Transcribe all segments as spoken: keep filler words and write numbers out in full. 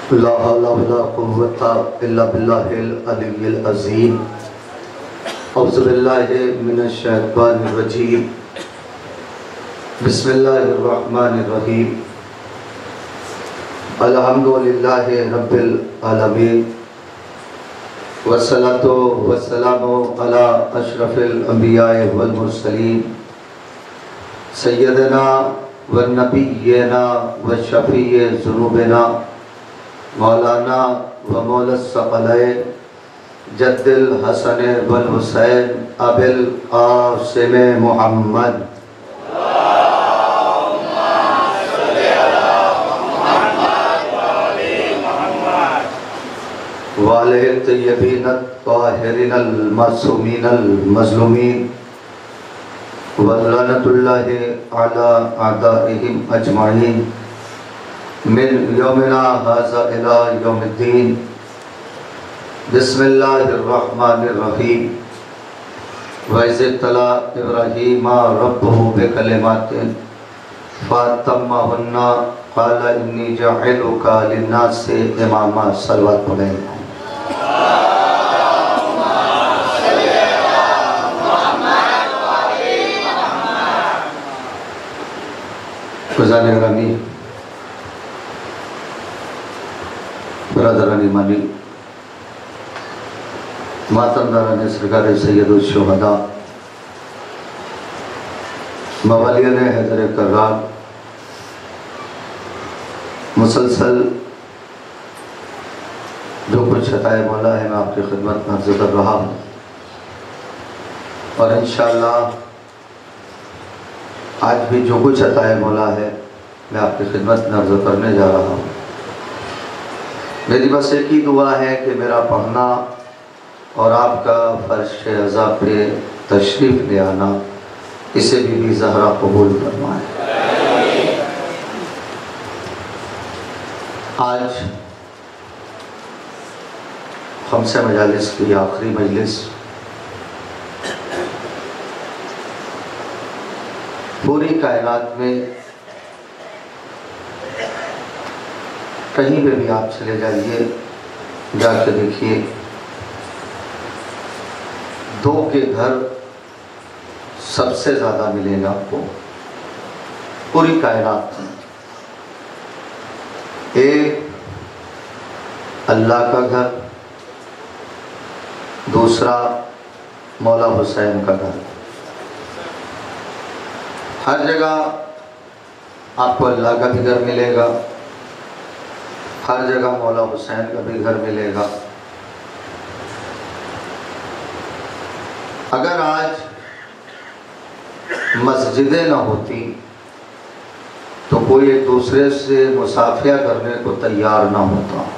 ला हौला वला कुव्वता इल्ला बिल्लाहिल अलिय्यिल अज़ीम। औज़ु बिल्लाहि मिनश शैतानिर रजीम। बिस्मिल्लाहिर रहमानिर रहीम। अल्हम्दुलिल्लाहि रब्बिल आलमीन वस्सलातु वस्सलामु अला अशरफिल अंबियाए वल मुरसलीन सय्यदना व नबिय्यना व शफीए ज़ुनूबिना मौलाना व मौलस सकलैन जद्दिल हसन वल हुसैन अबिल आसिम मोहम्मद वाले तय्यबीन ताहिरीनल मासूमीनल मज़लूमीन वल्लनतुल्लाहि अला अदाइहिम अजमाइन मिन यौमिना हाज़ा इला यौमिद्दीन। बिस्मिल्लाहिर रहमानिर रहीम। व इज़ इब्तला इब्राहीमा रब्बुहु बिकलिमातिन फ़अतम्महुन्ना क़ाला इन्नी जाइलुका लिन्नासि इमामा। सल्लल्लाहु अलैहि वसल्लम। ख़ुदाने ग्रामी, बरदरानी मानी, मातमदाराने सरकार सैयदुल शुहदा, मवालियाने हैदर कर्रार, मुसलसल जो कुछ अताए मौला है मैं आपकी खिदमत में अर्ज़ कर रहा हूँ और इंशाअल्लाह आज भी जो कुछ अताए मौला है मैं आपकी खिदमत में अर्ज़ करने जा रहा हूँ। मेरी बस एक ही दुआ है कि मेरा पढ़ना और आपका फर्श अज़ा पे तशरीफ़ ले आना इसे भी, भी ज़हरा कबूल फरमाए। आज खमसे मजालिस की आखिरी मजलिस पूरी कायनात में कहीं पे भी आप चले जाइए, जाके देखिए, दो के घर सबसे ज़्यादा मिलेगा आपको पूरी कायनात में। एक अल्लाह का घर, दूसरा मौला हुसैन का घर। हर जगह आपको अल्लाह का भी घर मिलेगा, हर जगह मौला हुसैन का भी घर मिलेगा। अगर आज मस्जिदें ना होती तो कोई एक दूसरे से मुसाफिया करने को तैयार ना होता,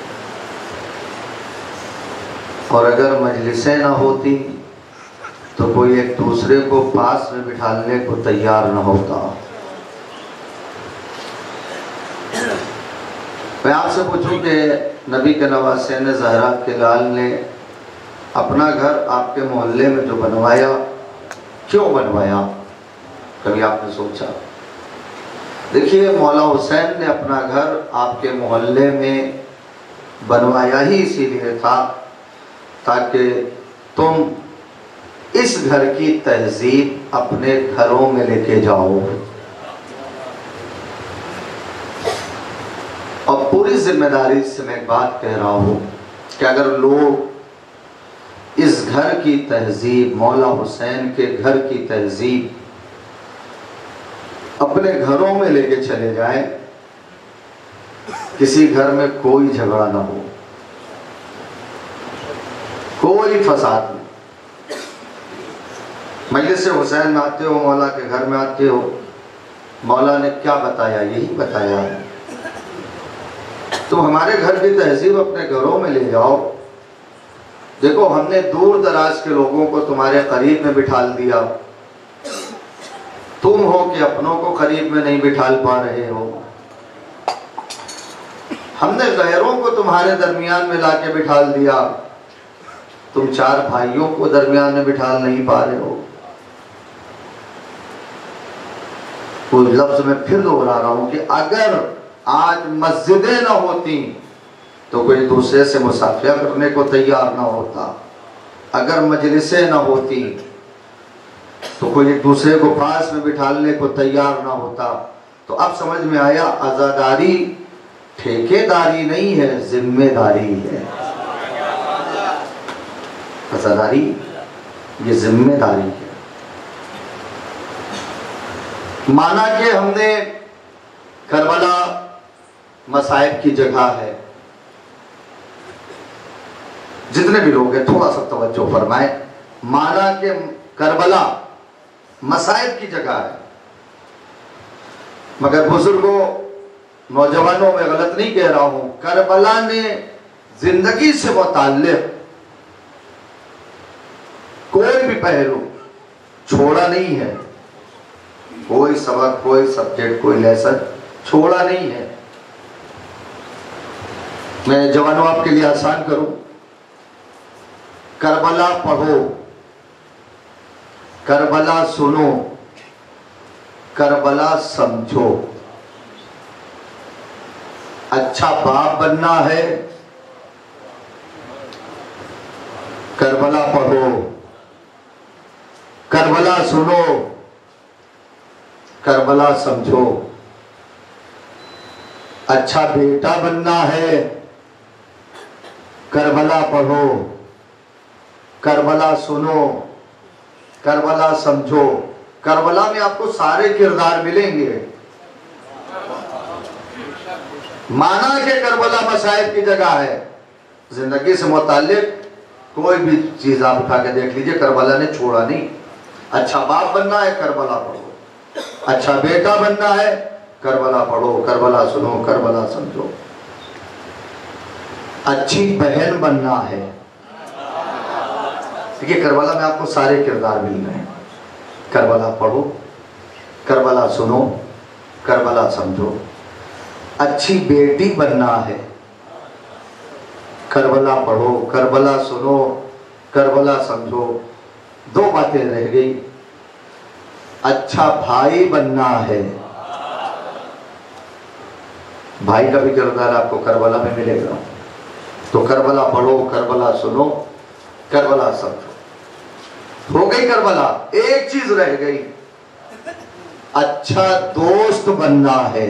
और अगर मजलिसें ना होती तो कोई एक दूसरे को पास में बिठाने को तैयार ना होता। मैं आपसे पूछूं कि नबी के नवासे ने ज़हरा के लाल ने अपना घर आपके मोहल्ले में जो बनवाया, क्यों बनवाया? कभी आपने सोचा? देखिए, मौला हुसैन ने अपना घर आपके मोहल्ले में बनवाया ही इसीलिए था ताकि तुम इस घर की तहजीब अपने घरों में लेके जाओ। और पूरी जिम्मेदारी से मैं एक बात कह रहा हूँ कि अगर लोग इस घर की तहजीब, मौला हुसैन के घर की तहजीब अपने घरों में लेके चले जाएं, किसी घर में कोई झगड़ा ना हो, कोई फसाद नहीं। मजलिस हुसैन में आते हो, मौला के घर में आते हो, मौला ने क्या बताया? यही बताया है तुम हमारे घर की तहजीब अपने घरों में ले जाओ। देखो, हमने दूर दराज के लोगों को तुम्हारे करीब में बिठाल दिया, तुम हो कि अपनों को करीब में नहीं बिठाल पा रहे हो। हमने गैरों को तुम्हारे दरमियान में लाके बिठाल दिया, तुम चार भाइयों को दरमियान में बिठाल नहीं पा रहे हो। वो लफ्ज में फिर दोहरा रहा हूं कि अगर आज मस्जिदें न होती तो कोई दूसरे से मुसाफिया करने को तैयार ना होता, अगर मजलिसें ना होती तो कोई एक दूसरे को पास में बिठाने को तैयार ना होता। तो अब समझ में आया, आजादारी ठेकेदारी नहीं है, जिम्मेदारी है। आजादारी ये जिम्मेदारी है। माना कि हमने करबला मसाइब की जगह है, जितने भी लोग हैं थोड़ा सा तवज्जो फरमाए। माना कि करबला मसाइब की जगह है, मगर बुजुर्गों नौजवानों में गलत नहीं कह रहा हूं, करबला ने जिंदगी से मुताल्लिक कोई भी पहलू छोड़ा नहीं है, कोई सबक, कोई सब्जेक्ट, कोई लेसन छोड़ा नहीं है। मैं जवानों आपके लिए आसान करूं, करबला पढ़ो, करबला सुनो, करबला समझो। अच्छा बाप बनना है, करबला पढ़ो, करबला सुनो, करबला समझो। अच्छा बेटा बनना है, करबला पढ़ो, करबला सुनो, करबला समझो। करबला में आपको सारे किरदार मिलेंगे। माना कि करबला मसाइब की जगह है, जिंदगी से मुताल्लिक कोई भी चीज आप उठा के देख लीजिए, करबला ने छोड़ा नहीं। अच्छा बाप बनना है, करबला पढ़ो। अच्छा बेटा बनना है, करबला पढ़ो, करबला सुनो, करबला समझो। अच्छी बहन बनना है, देखिए करबला में आपको सारे किरदार मिल रहे हैं। करबला पढ़ो, करबला सुनो, करबला समझो। अच्छी बेटी बनना है, करबला पढ़ो, करबला सुनो, करबला समझो। दो बातें रह गई। अच्छा भाई बनना है, भाई का भी किरदार आपको करबला में मिलेगा। तो करबला पढ़ो, करबला सुनो, करबला समझो। हो गई करबला। एक चीज रह गई, अच्छा दोस्त बनना है।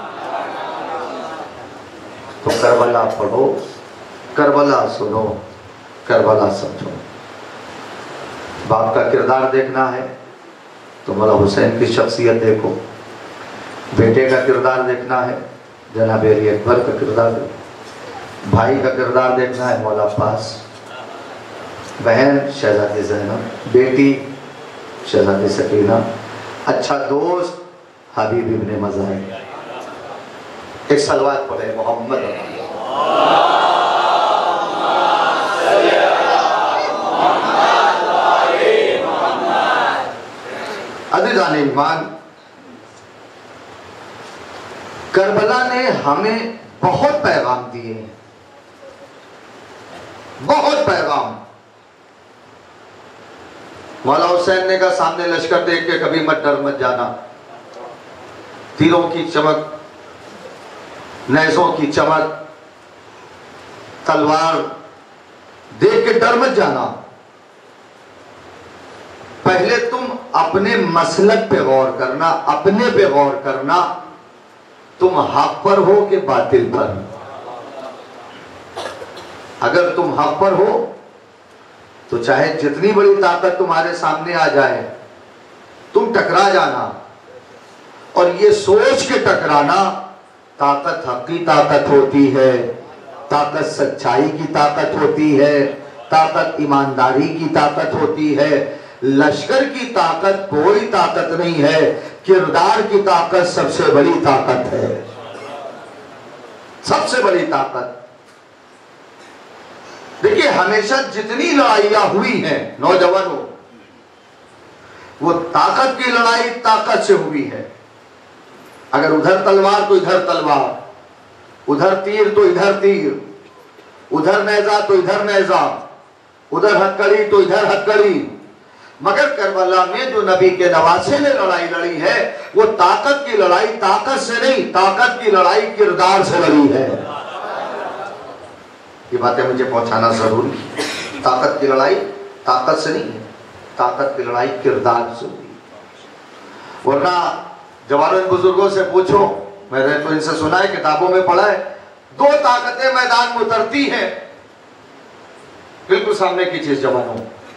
तो करबला पढ़ो, करबला सुनो, करबला समझो। बाप का किरदार देखना है तो मौला हुसैन की शख्सियत देखो। बेटे का किरदार देखना है, जनाब अली अकबर का किरदार देखो। भाई का किरदार देखना है, मौला अब्बास। बहन शहजादी ज़ैनब, बेटी शहजादी सकीना। अच्छा दोस्त हबीब इब्ने मज़ाहिर। एक सलवात पढ़े मोहम्मद। अज़ीज़ान ईमान, करबला ने हमें बहुत पैगाम दिए हैं, बहुत पैगाम। मौला हुसैन ने कहा सामने लश्कर देख के कभी मत डर मत जाना, तीरों की चमक, नेज़ों की चमक, तलवार देख के डर मत जाना। पहले तुम अपने मसलक पे गौर करना, अपने पे गौर करना, तुम हक पर हो कि बातिल पर। अगर तुम हक पर हो तो चाहे जितनी बड़ी ताकत तुम्हारे सामने आ जाए, तुम टकरा जाना। और ये सोच के टकराना, ताकत हक की ताकत होती है, ताकत सच्चाई की ताकत होती है, ताकत ईमानदारी की ताकत होती है। लश्कर की ताकत कोई ताकत नहीं है, किरदार की ताकत सबसे बड़ी ताकत है, सबसे बड़ी ताकत। देखिए हमेशा जितनी लड़ाइयां हुई हैं नौजवानों, वो ताकत की लड़ाई ताकत से हुई है। अगर उधर तलवार तो इधर तलवार, उधर तीर तो इधर तीर, उधर नेजा तो इधर नेजा, उधर हथकड़ी तो इधर हथकड़ी। मगर करबला में जो नबी के नवासे ने लड़ाई लड़ी है, वो ताकत की लड़ाई ताकत से नहीं, ताकत की लड़ाई किरदार से लड़ी है। ये बातें मुझे पहुंचाना जरूरी है। ताकत की लड़ाई ताकत से नहीं है, ताकत की लड़ाई किरदार से हुई। वरना जवानों बुजुर्गों से पूछो, मैंने तो इनसे सुना है, किताबों में पढ़ा है, दो ताकतें मैदान में उतरती हैं, बिल्कुल सामने की चीज जवानों।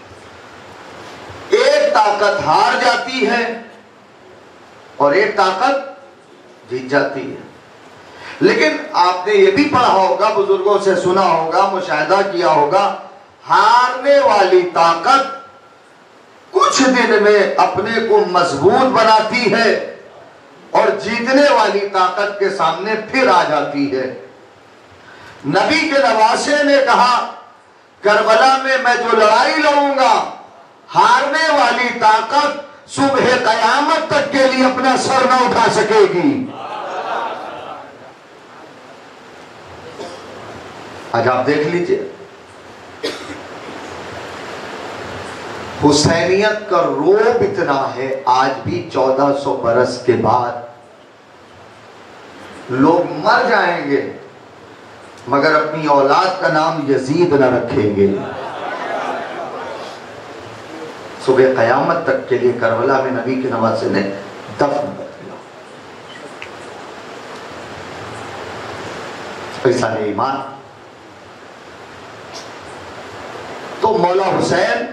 एक ताकत हार जाती है और एक ताकत जीत जाती है। लेकिन आपने ये भी पढ़ा होगा, बुजुर्गों से सुना होगा, मुशाहिदा किया होगा, हारने वाली ताकत कुछ दिन में अपने को मजबूत बनाती है और जीतने वाली ताकत के सामने फिर आ जाती है। नबी के नवासे ने कहा, करबला में मैं जो लड़ाई लड़ूंगा, हारने वाली ताकत सुबह कयामत तक के लिए अपना सर न उठा सकेगी। आज आप देख लीजिए, हुसैनियत का रोब इतना है, आज भी चौदह सौ बरस के बाद लोग मर जाएंगे मगर अपनी औलाद का नाम यजीद न रखेंगे। सुबह कयामत तक के लिए करबला में नबी के नवासे ने दफन कर दिया। पैसा नहीं ईमान। तो मौला हुसैन,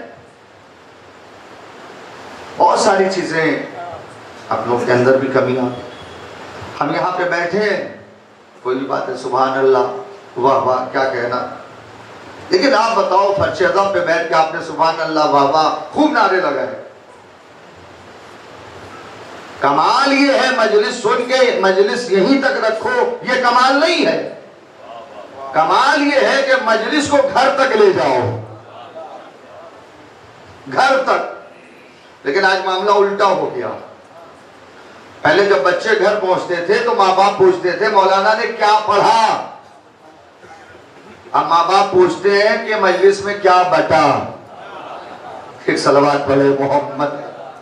बहुत सारी चीजें आप लोग के अंदर भी कमी आ। हम यहाँ पे बैठे, कोई भी बात है सुभान अल्लाह, वाह वाह क्या कहना, लेकिन आप बताओ फर्श अज़म पे बैठ के आपने सुभान अल्लाह वाह वाह खूब नारे लगाए। कमाल ये है मजलिस सुन के मजलिस यहीं तक रखो, ये कमाल नहीं है। कमाल ये है कि मजलिस को घर तक ले जाओ, घर तक। लेकिन आज मामला उल्टा हो गया। पहले जब बच्चे घर पहुंचते थे तो माँ बाप पूछते थे मौलाना ने क्या पढ़ा। अब माँ बाप पूछते हैं कि मजलिस में क्या बटा। एक सलवात पढ़े मोहम्मद।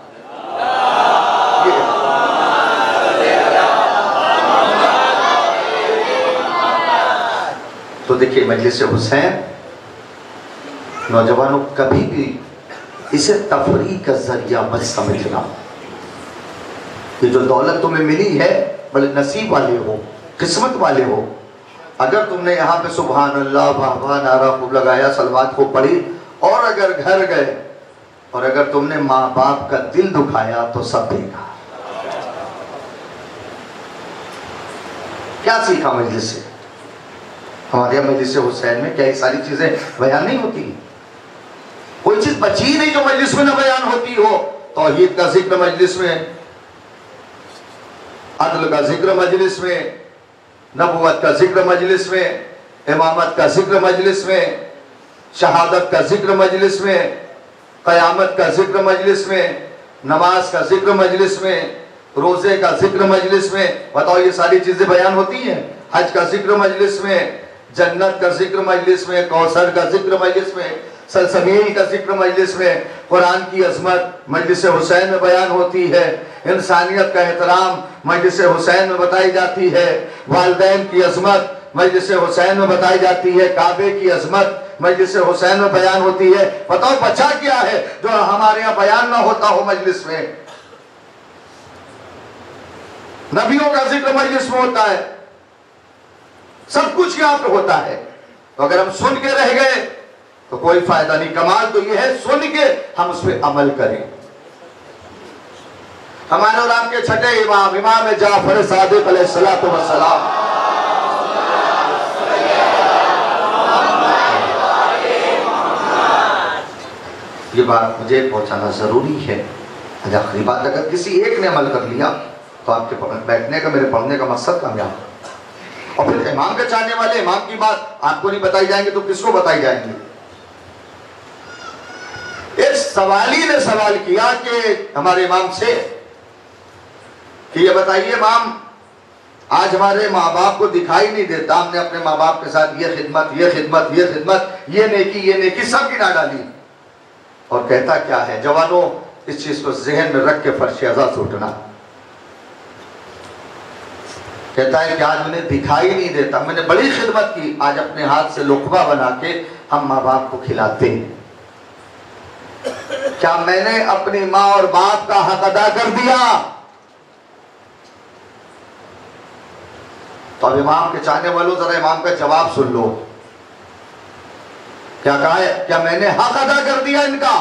तो देखिए मजलिस हुसैन, नौजवानों कभी भी इसे तफरीह का जरिया मत समझना। ये जो दौलत तुम्हें मिली है, बड़े नसीब वाले हो, किस्मत वाले हो। अगर तुमने यहाँ पे सुभान अल्लाह वाह वाह नारा खूब लगाया, सलवात खूब पढ़ी, और अगर घर गए और अगर तुमने माँ बाप का दिल दुखाया तो सब देगा। क्या सीखा मजलिस से? हमारे मजलिस हुसैन में क्या ये सारी चीजें बयान नहीं होती? कोई चीज बची नहीं जो मजलिस में न बयान होती हो। तौहीद का जिक्र मजलिस में, अदल का जिक्र मजलिस में, नबुवत का जिक्र मजलिस में, इमामत का जिक्र मजलिस में, शहादत का जिक्र मजलिस में, कयामत का जिक्र मजलिस में, नमाज का जिक्र मजलिस में, रोजे का जिक्र मजलिस में। बताओ ये सारी चीजें बयान होती हैं? हज का जिक्र मजलिस में, जन्नत का जिक्र मजलिस में, कौसर का जिक्र मजलिस में, सलसबील का जिक्र मजलिस में, कुरान की अजमत मजलिस हुसैन में बयान होती है, इंसानियत का एहतराम मजलिस हुसैन में बताई जाती है, वालिदैन की अजमत मजलिस हुसैन में बताई जाती है, काबे की अजमत मजलिस हुसैन में बयान होती है। बताओ बचा क्या है जो हमारे यहाँ बयान ना होता हो मजलिस में? नबियों का जिक्र मजलिस में होता है, सब कुछ यहाँ पे होता है। तो अगर हम सुन के रह गए तो कोई फायदा नहीं। कमाल तो यह है सुन के हम उस पर अमल करें। हमारे और आपके छठे इमाम इमाम जाफर सादिक अलैहिस्सलातु वस्सलाम, ये बात मुझे पहुंचाना जरूरी है। आखिरी बात, अगर किसी एक ने अमल कर लिया तो आपके बैठने का, मेरे पढ़ने का मकसद कामयाब। और फिर इमाम के चाहने वाले इमाम की बात आपको नहीं बताई जाएंगी तो किसको बताई जाएंगी? एक सवाली ने सवाल किया कि हमारे इमाम से कि ये बताइए इमाम, आज हमारे माँ बाप को दिखाई नहीं देता, हमने अपने माँ बाप के साथ ये खिदमत ये खिदमत ये खिदमत ये नेकी ये नेकी सब गिना डाली, और कहता क्या है? जवानों, इस चीज को जहन में रख के फर्श अज़ा से उठना। कहता है कि आज उन्हें दिखाई नहीं देता, मैंने बड़ी खिदमत की, आज अपने हाथ से लुकमा बना के हम माँ बाप को खिलाते हैं। क्या मैंने अपनी माँ और बाप का हक अदा कर दिया? तो अब इमाम के चाहने वालों जरा इमाम का जवाब सुन लो। क्या कहा है? क्या मैंने हक अदा कर दिया इनका?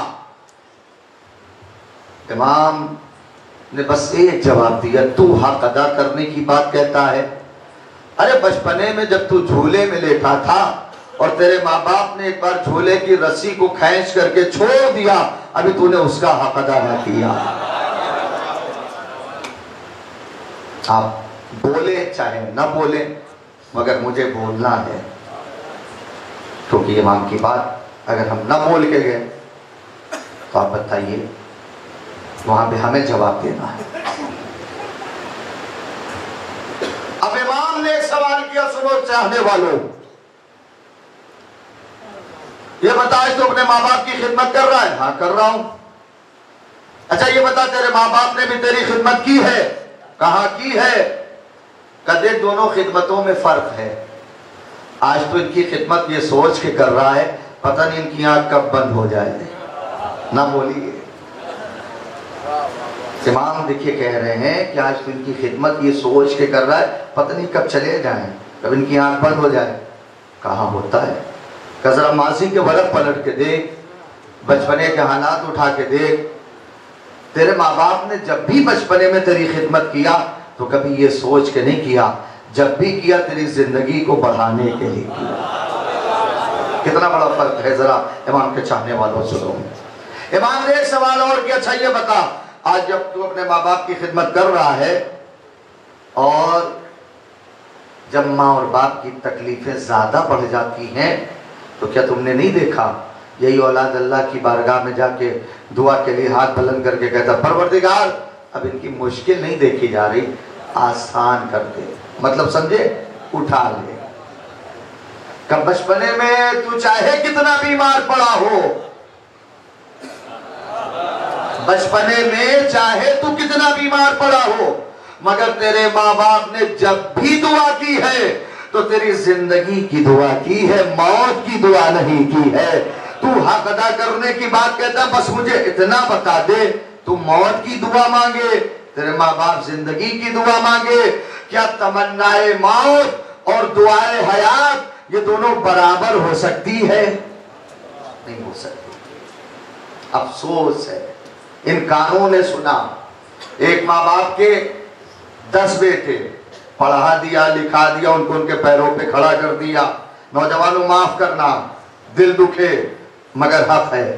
इमाम ने बस एक जवाब दिया, तू हक अदा करने की बात कहता है? अरे बचपने में जब तू झूले में लेटा था और तेरे माँ बाप ने एक बार झूले की रस्सी को खींच करके छोड़ दिया, अभी तूने उसका हक अदा न किया। आप बोले चाहे न बोले, मगर मुझे बोलना है, क्योंकि इमाम की बात अगर हम न बोल के गए तो आप बताइए वहां पे हमें जवाब देना है। अब इमाम ने एक सवाल किया, सुनो चाहने वालों, ये बता तू अपने माँ बाप की खिदमत कर रहा है? हाँ कर रहा हूं। अच्छा ये बता तेरे माँ बाप ने भी तेरी खिदमत की है? कहाँ की है? कदे दोनों खिदमतों में फर्क है। आज तो इनकी खिदमत ये सोच के कर रहा है पता नहीं इनकी आंख कब बंद हो जाए। ना बोलिए। इमाम देखिए कह रहे हैं कि आज तो इनकी खिदमत ये सोच के कर रहा है पता नहीं कब चले जाएं, कब इनकी आंख बंद हो जाए। कहाँ होता है? जरा माजी के वरक पलट के देख, बचपने के हालात उठा के देख। तेरे माँ बाप ने जब भी बचपने में तेरी खिदमत किया तो कभी ये सोच के नहीं किया, जब भी किया तेरी जिंदगी को बढ़ाने के लिए किया। कितना बड़ा फर्क है, जरा इमाम के चाहने वालों सुनो। इमाम ने एक सवाल और किया, अच्छा ये बता, आज जब तू अपने माँ बाप की खिदमत कर रहा है और जब माँ और बाप की तकलीफें ज्यादा बढ़ जाती हैं तो क्या तुमने नहीं देखा यही औलाद अल्लाह की बारगाह में जाके दुआ के लिए हाथ बुलंद करके कहता, परवरदिगार अब इनकी मुश्किल नहीं देखी जा रही, आसान कर दे, मतलब समझे, उठा ले। कब बचपने में तू चाहे कितना बीमार पड़ा हो, बचपने में चाहे तू कितना बीमार पड़ा हो, मगर तेरे माँ बाप ने जब भी दुआ की है तो तेरी जिंदगी की दुआ की है, मौत की दुआ नहीं की है। तू हक अदा करने की बात कहता, बस मुझे इतना बता दे, तू मौत की दुआ मांगे, तेरे माँ बाप जिंदगी की दुआ मांगे, क्या तमन्नाए मौत और दुआए हयात ये दोनों बराबर हो सकती है? नहीं हो सकती। अफसोस है, इन कानों ने सुना, एक माँ बाप के दस बेटे, पढ़ा दिया लिखा दिया, उनको उनके पैरों पे खड़ा कर दिया। नौजवानों माफ करना, दिल दुखे मगर हक है।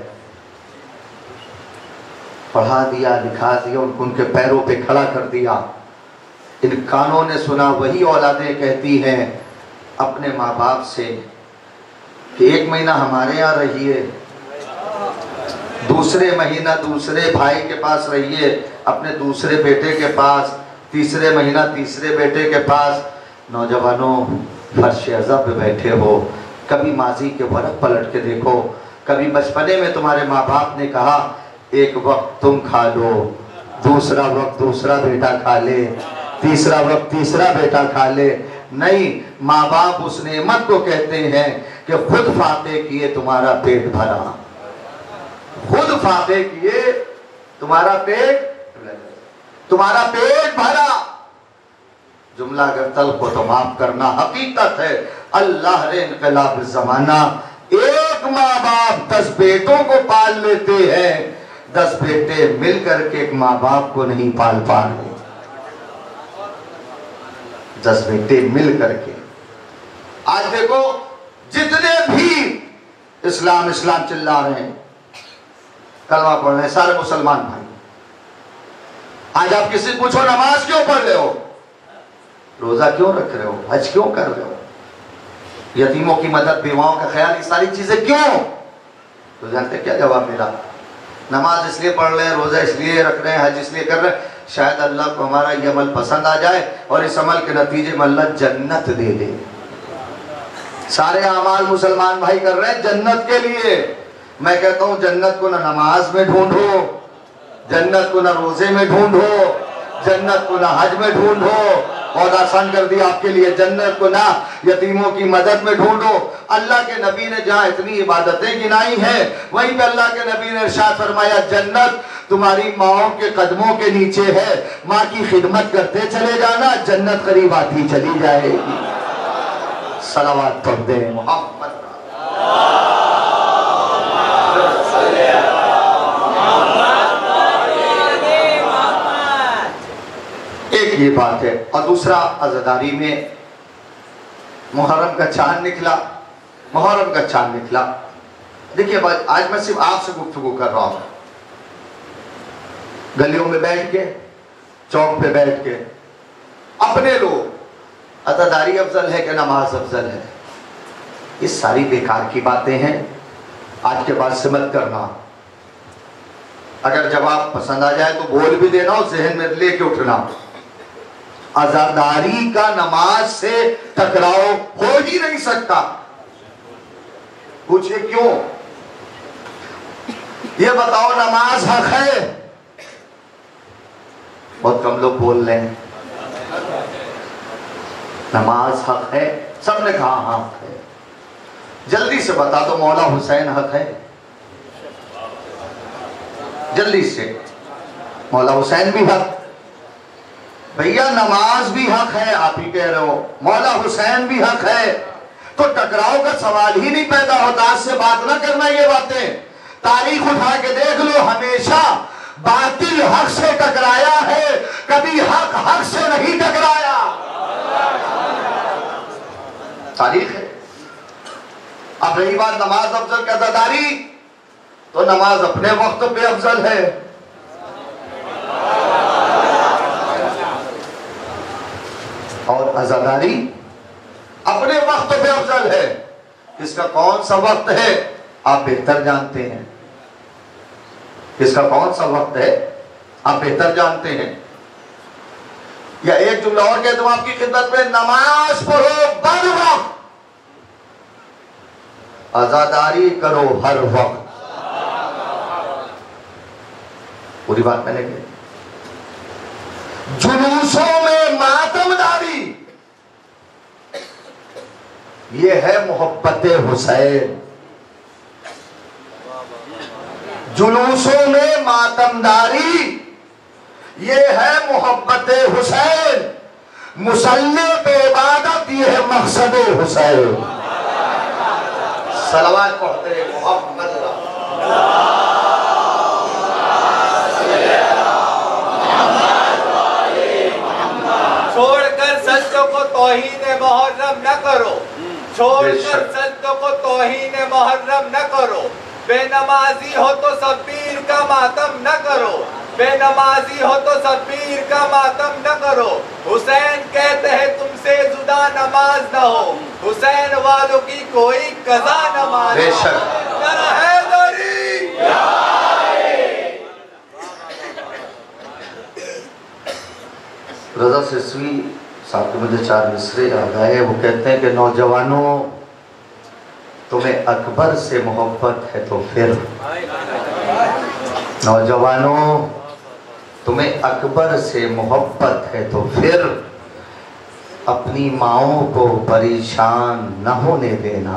पढ़ा दिया लिखा दिया, उनको उनके पैरों पे खड़ा कर दिया। इन कानों ने सुना, वही औलादें कहती हैं अपने माँ बाप से कि एक महीना हमारे यहाँ रहिए, दूसरे महीना दूसरे भाई के पास रहिए, अपने दूसरे बेटे के पास, तीसरे महीना तीसरे बेटे के पास। नौजवानों फर्श अज़ा पे बैठे हो, कभी माजी के वरक पलट के देखो, कभी बचपने में तुम्हारे माँ बाप ने कहा एक वक्त तुम खा लो, दूसरा वक्त दूसरा बेटा खा ले, तीसरा वक्त तीसरा बेटा खा ले? नहीं, माँ बाप उस नेमत को कहते हैं कि खुद फाते किए तुम्हारा पेट भरा, खुद फाते किए तुम्हारा पेट तुम्हारा पेट भरा। जुमला अगर तल्ख हो तो माफ करना, हकीकत है अल्लाह रे इनकलाब जमाना। एक माँ बाप दस बेटों को पाल लेते हैं, दस बेटे मिल करके एक माँ बाप को नहीं पाल पा रहे। दस बेटे मिल करके, आज देखो जितने भी इस्लाम इस्लाम चिल्ला रहे हैं, कलमा पढ़ रहे हैं, सारे मुसलमान भाई। आज आप किसी पूछो नमाज क्यों पढ़ रहे हो, रोजा क्यों रख रहे हो, हज क्यों कर रहे हो, यतीमों की मदद, बेवाओं का ख्याल, ये सारी चीजें क्यों? तो जानते क्या जवाब मिला? नमाज इसलिए पढ़ रहे हैं, रोजा इसलिए रख रहे हैं, हज इसलिए कर रहे हैं शायद अल्लाह को हमारा ये अमल पसंद आ जाए और इस अमल के नतीजे में अल्लाह जन्नत दे दे। सारे अमाल मुसलमान भाई कर रहे हैं जन्नत के लिए। मैं कहता हूँ जन्नत को ना नमाज में ढूंढो, जन्नत को ना रोजे में ढूंढो, जन्नत को ना हज में ढूंढो, बहुत आसान कर दिया आपके लिए। जन्नत को ना यतीमों की मदद में ढूंढो। अल्लाह के नबी ने जहाँ इतनी इबादतें गिनाई हैं, वहीं पे अल्लाह के नबी ने इरशाद फरमाया, जन्नत तुम्हारी माओ के कदमों के नीचे है, माँ की खिदमत करते चले जाना, जन्नत करीब आती चली जाएगी। सलावत पढ़ दे मोहम्मद। एक ये बात है। और दूसरा, अज़दारी में मुहर्रम का चांद निकला, मुहर्रम का चांद निकला। देखिए भाई, आज मैं सिर्फ आपसे गुफ्तगू कर रहा हूं। गलियों में बैठ के, चौक पे बैठ के अपने लोग अज़दारी अफजल है कि नमाज अफजल है, ये सारी बेकार की बातें हैं। आज के बाद से मत करना। अगर जवाब पसंद आ जाए तो बोल भी देना और जहन में लेके उठना। अज़ादारी का नमाज से टकराव हो ही नहीं सकता। पूछे क्यों? ये बताओ, नमाज हक है? बहुत कम लोग बोल रहे हैं नमाज हक है। सबने कहा हक है। जल्दी से बता दो, मौला हुसैन हक है? जल्दी से। मौला हुसैन भी हक? भैया नमाज भी हक है, आप ही कह रहे हो। मौला हुसैन भी हक है, तो टकराव का सवाल ही नहीं पैदा होता। आज से बात ना करना ये बातें। तारीख उठा के देख लो, हमेशा बातिल हक से टकराया है, कभी हक हक से नहीं टकराया। तारीख है। अब रही बात नमाज अफजल का अज़ादारी, तो नमाज अपने वक्त पे अफजल है। और अज़ादारी अपने वक्त पे अफजल है। इसका कौन सा वक्त है आप बेहतर जानते हैं। इसका कौन सा वक्त है आप बेहतर जानते हैं। या एक जुमला और कह दूं आपकी खिदमत में, नमाज पढ़ो बर वक्त, अज़ादारी करो हर वक्त। पूरी बात मैंने कही। जुलूसों में मातमदारी, ये है मोहब्बत हुसैन। जुलूसों में मातमदारी, ये है मोहब्बत हुसैन। मुसल्ले पे इबादत, ये है मकसद हुसैन। सलावत पढ़ते मोहम्मद। छोड़कर सज्जों को तौहीन मुहर्रम न करो, छोड़कर सज्जों को तौहीन मुहर्रम न करो। बेनमाजी हो तो शब्बीर का मातम न करो, बेनमाजी हो तो शब्बीर का मातम न करो। हुसैन कहते हैं तुमसे जुदा नमाज न हो, हुसैन वालों की कोई कज़ा नमाज रजा सिस्वी साहब के मुझे चार मिसरे याद आए। वो कहते हैं कि नौजवानों, तुम्हें अकबर से मोहब्बत है तो फिर, नौजवानों तुम्हें अकबर से मोहब्बत है तो फिर अपनी माओं को परेशान न होने देना।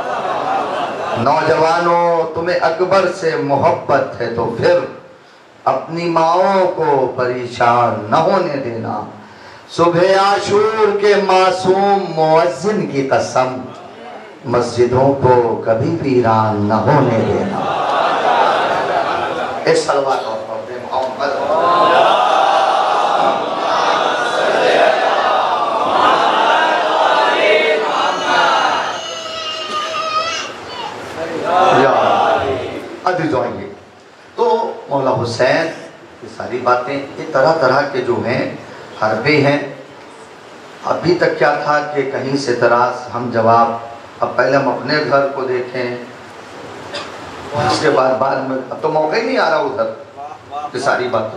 नौजवानों तुम्हें अकबर से मोहब्बत है तो फिर अपनी माओं को परेशान न होने देना। सुबह आशूर के मासूम मुअज्जिन की कसम, मस्जिदों को कभी वीरान न होने देना। इस सलवात और पढ़ते मोहम्मद। अभी जाएंगे तो मौला हुसैन ये सारी बातें, ये तरह तरह के जो हैं हरबे हैं। अभी तक क्या था कि कहीं से तरास हम जवाब, अब पहले हम अपने घर को देखें, उसके बाद बाद में अब तो मौका ही नहीं आ रहा उधर ये सारी बातों।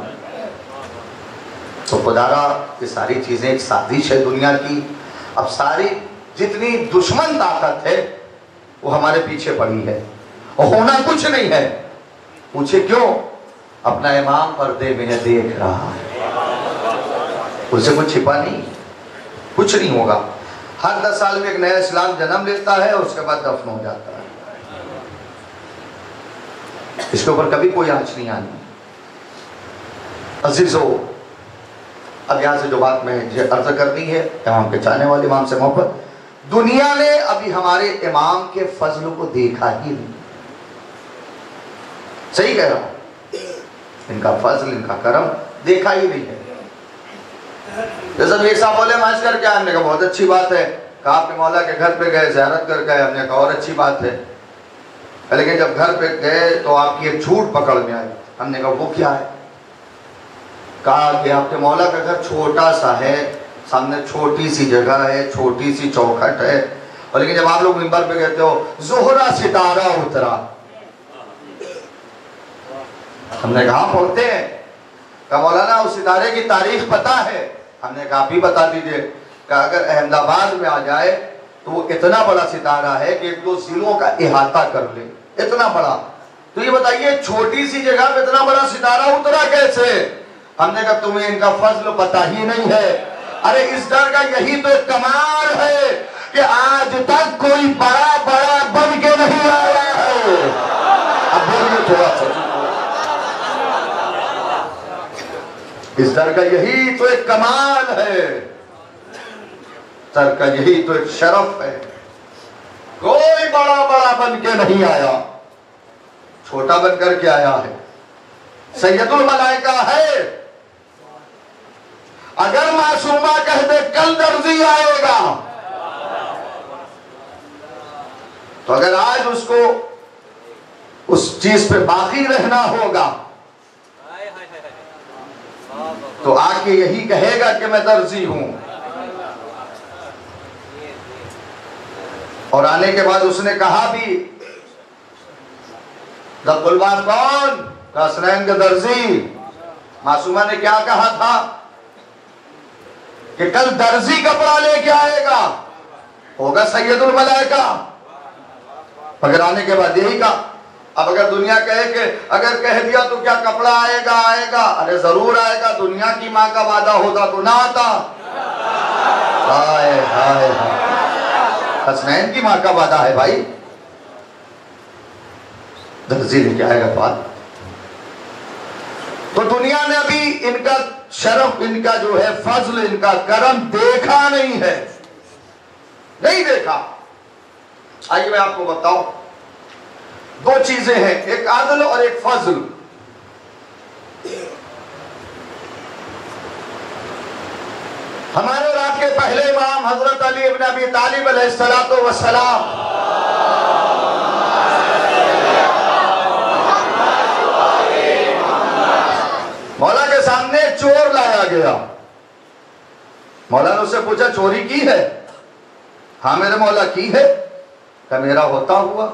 तो खुदारा ये सारी चीज़ें एक साजिश है दुनिया की। अब सारी जितनी दुश्मन ताकत है वो हमारे पीछे पड़ी है और होना कुछ नहीं है। पूछे क्यों? अपना इमाम पर्दे में देख रहा है, उसे कुछ छिपा नहीं। कुछ नहीं होगा। हर दस साल में एक नया इस्लाम जन्म लेता है और उसके बाद दफन हो जाता है। इसके ऊपर कभी कोई आंच नहीं आनी। अजीजो, अब यहां से जो बात मैं अर्ज करनी है इमाम के चाहने वाले इमाम से मोहब्बत, दुनिया ने अभी हमारे इमाम के फजल को देखा ही नहीं। सही कह रहा हूं, इनका फजल, इनका करम देखा ही नहीं है। जैसे एक साहब बोले मैच करके आए, हमने कहा बहुत अच्छी बात है। कहा आपके मौला के घर पे गए, ज़ियारत करके आए, हमने कहा और अच्छी बात है। लेकिन जब घर पे गए तो आपकी एक झूठ पकड़ में आई। हमने कहा वो क्या है? कहा कि आपके मौला का घर छोटा सा है, सामने छोटी सी जगह है, छोटी सी चौखट है, और लेकिन जब आप लोग मिंबर पे कहते हो ज़ोहरा सितारा उतरा, हमने कहा पढ़ते हैं? कहा मौलाना उस सितारे की तारीख पता है? हमने कहा आप ही बता दीजिए। कहा अगर अहमदाबाद में आ जाए तो वो इतना बड़ा सितारा है कि एक दो जिलों का इहाता कर ले, इतना बड़ा। तो ये बताइए छोटी सी जगह पे इतना बड़ा सितारा उतरा कैसे? हमने कहा तुम्हें इनका फजल पता ही नहीं है। अरे इस डर का यही तो कमाल है कि आज तक कोई बड़ा बड़ा बन के नहीं आया है। अब बोलिए थोड़ा सा, इस दर का यही तो एक कमाल है, दर का यही तो एक शरफ है। कोई बड़ा बड़ा बन के नहीं आया, छोटा बन करके आया है। सैयदुल मलाइका है। अगर मासूमा कह दे कल दर्जी आएगा, तो अगर आज उसको उस चीज पे बाकी रहना होगा तो आके यही कहेगा कि मैं दर्जी हूं। और आने के बाद उसने कहा भी दब्बुलबाज कौन? कसनैन के दर्जी। मासूमा ने क्या कहा था कि कल दर्जी कपड़ा लेके आएगा, होगा सैयदुल मलाइका। अगर आने के बाद यही कहा। अब अगर दुनिया कहे कि अगर कह दिया तो क्या कपड़ा आएगा? आएगा, अरे जरूर आएगा। दुनिया की माँ का वादा होता तो ना आता। हाय हाय हाय, हसनैन की माँ का वादा है भाई, दर्जी लेके आएगा बात। तो दुनिया ने अभी इनका शरफ, इनका जो है फजल, इनका करम देखा नहीं है, नहीं देखा। आइए मैं आपको बताऊं, दो चीजें हैं, एक आदल और एक फजल। हमारे और आपके पहले इमाम हजरत अली इब्न अबी तालिब अलैहिस्सलातो वस्सलाम, मौला के सामने चोर लाया गया। मौला ने उससे पूछा चोरी की है? हाँ मेरे मौला की है। क्या मेरा होता हुआ?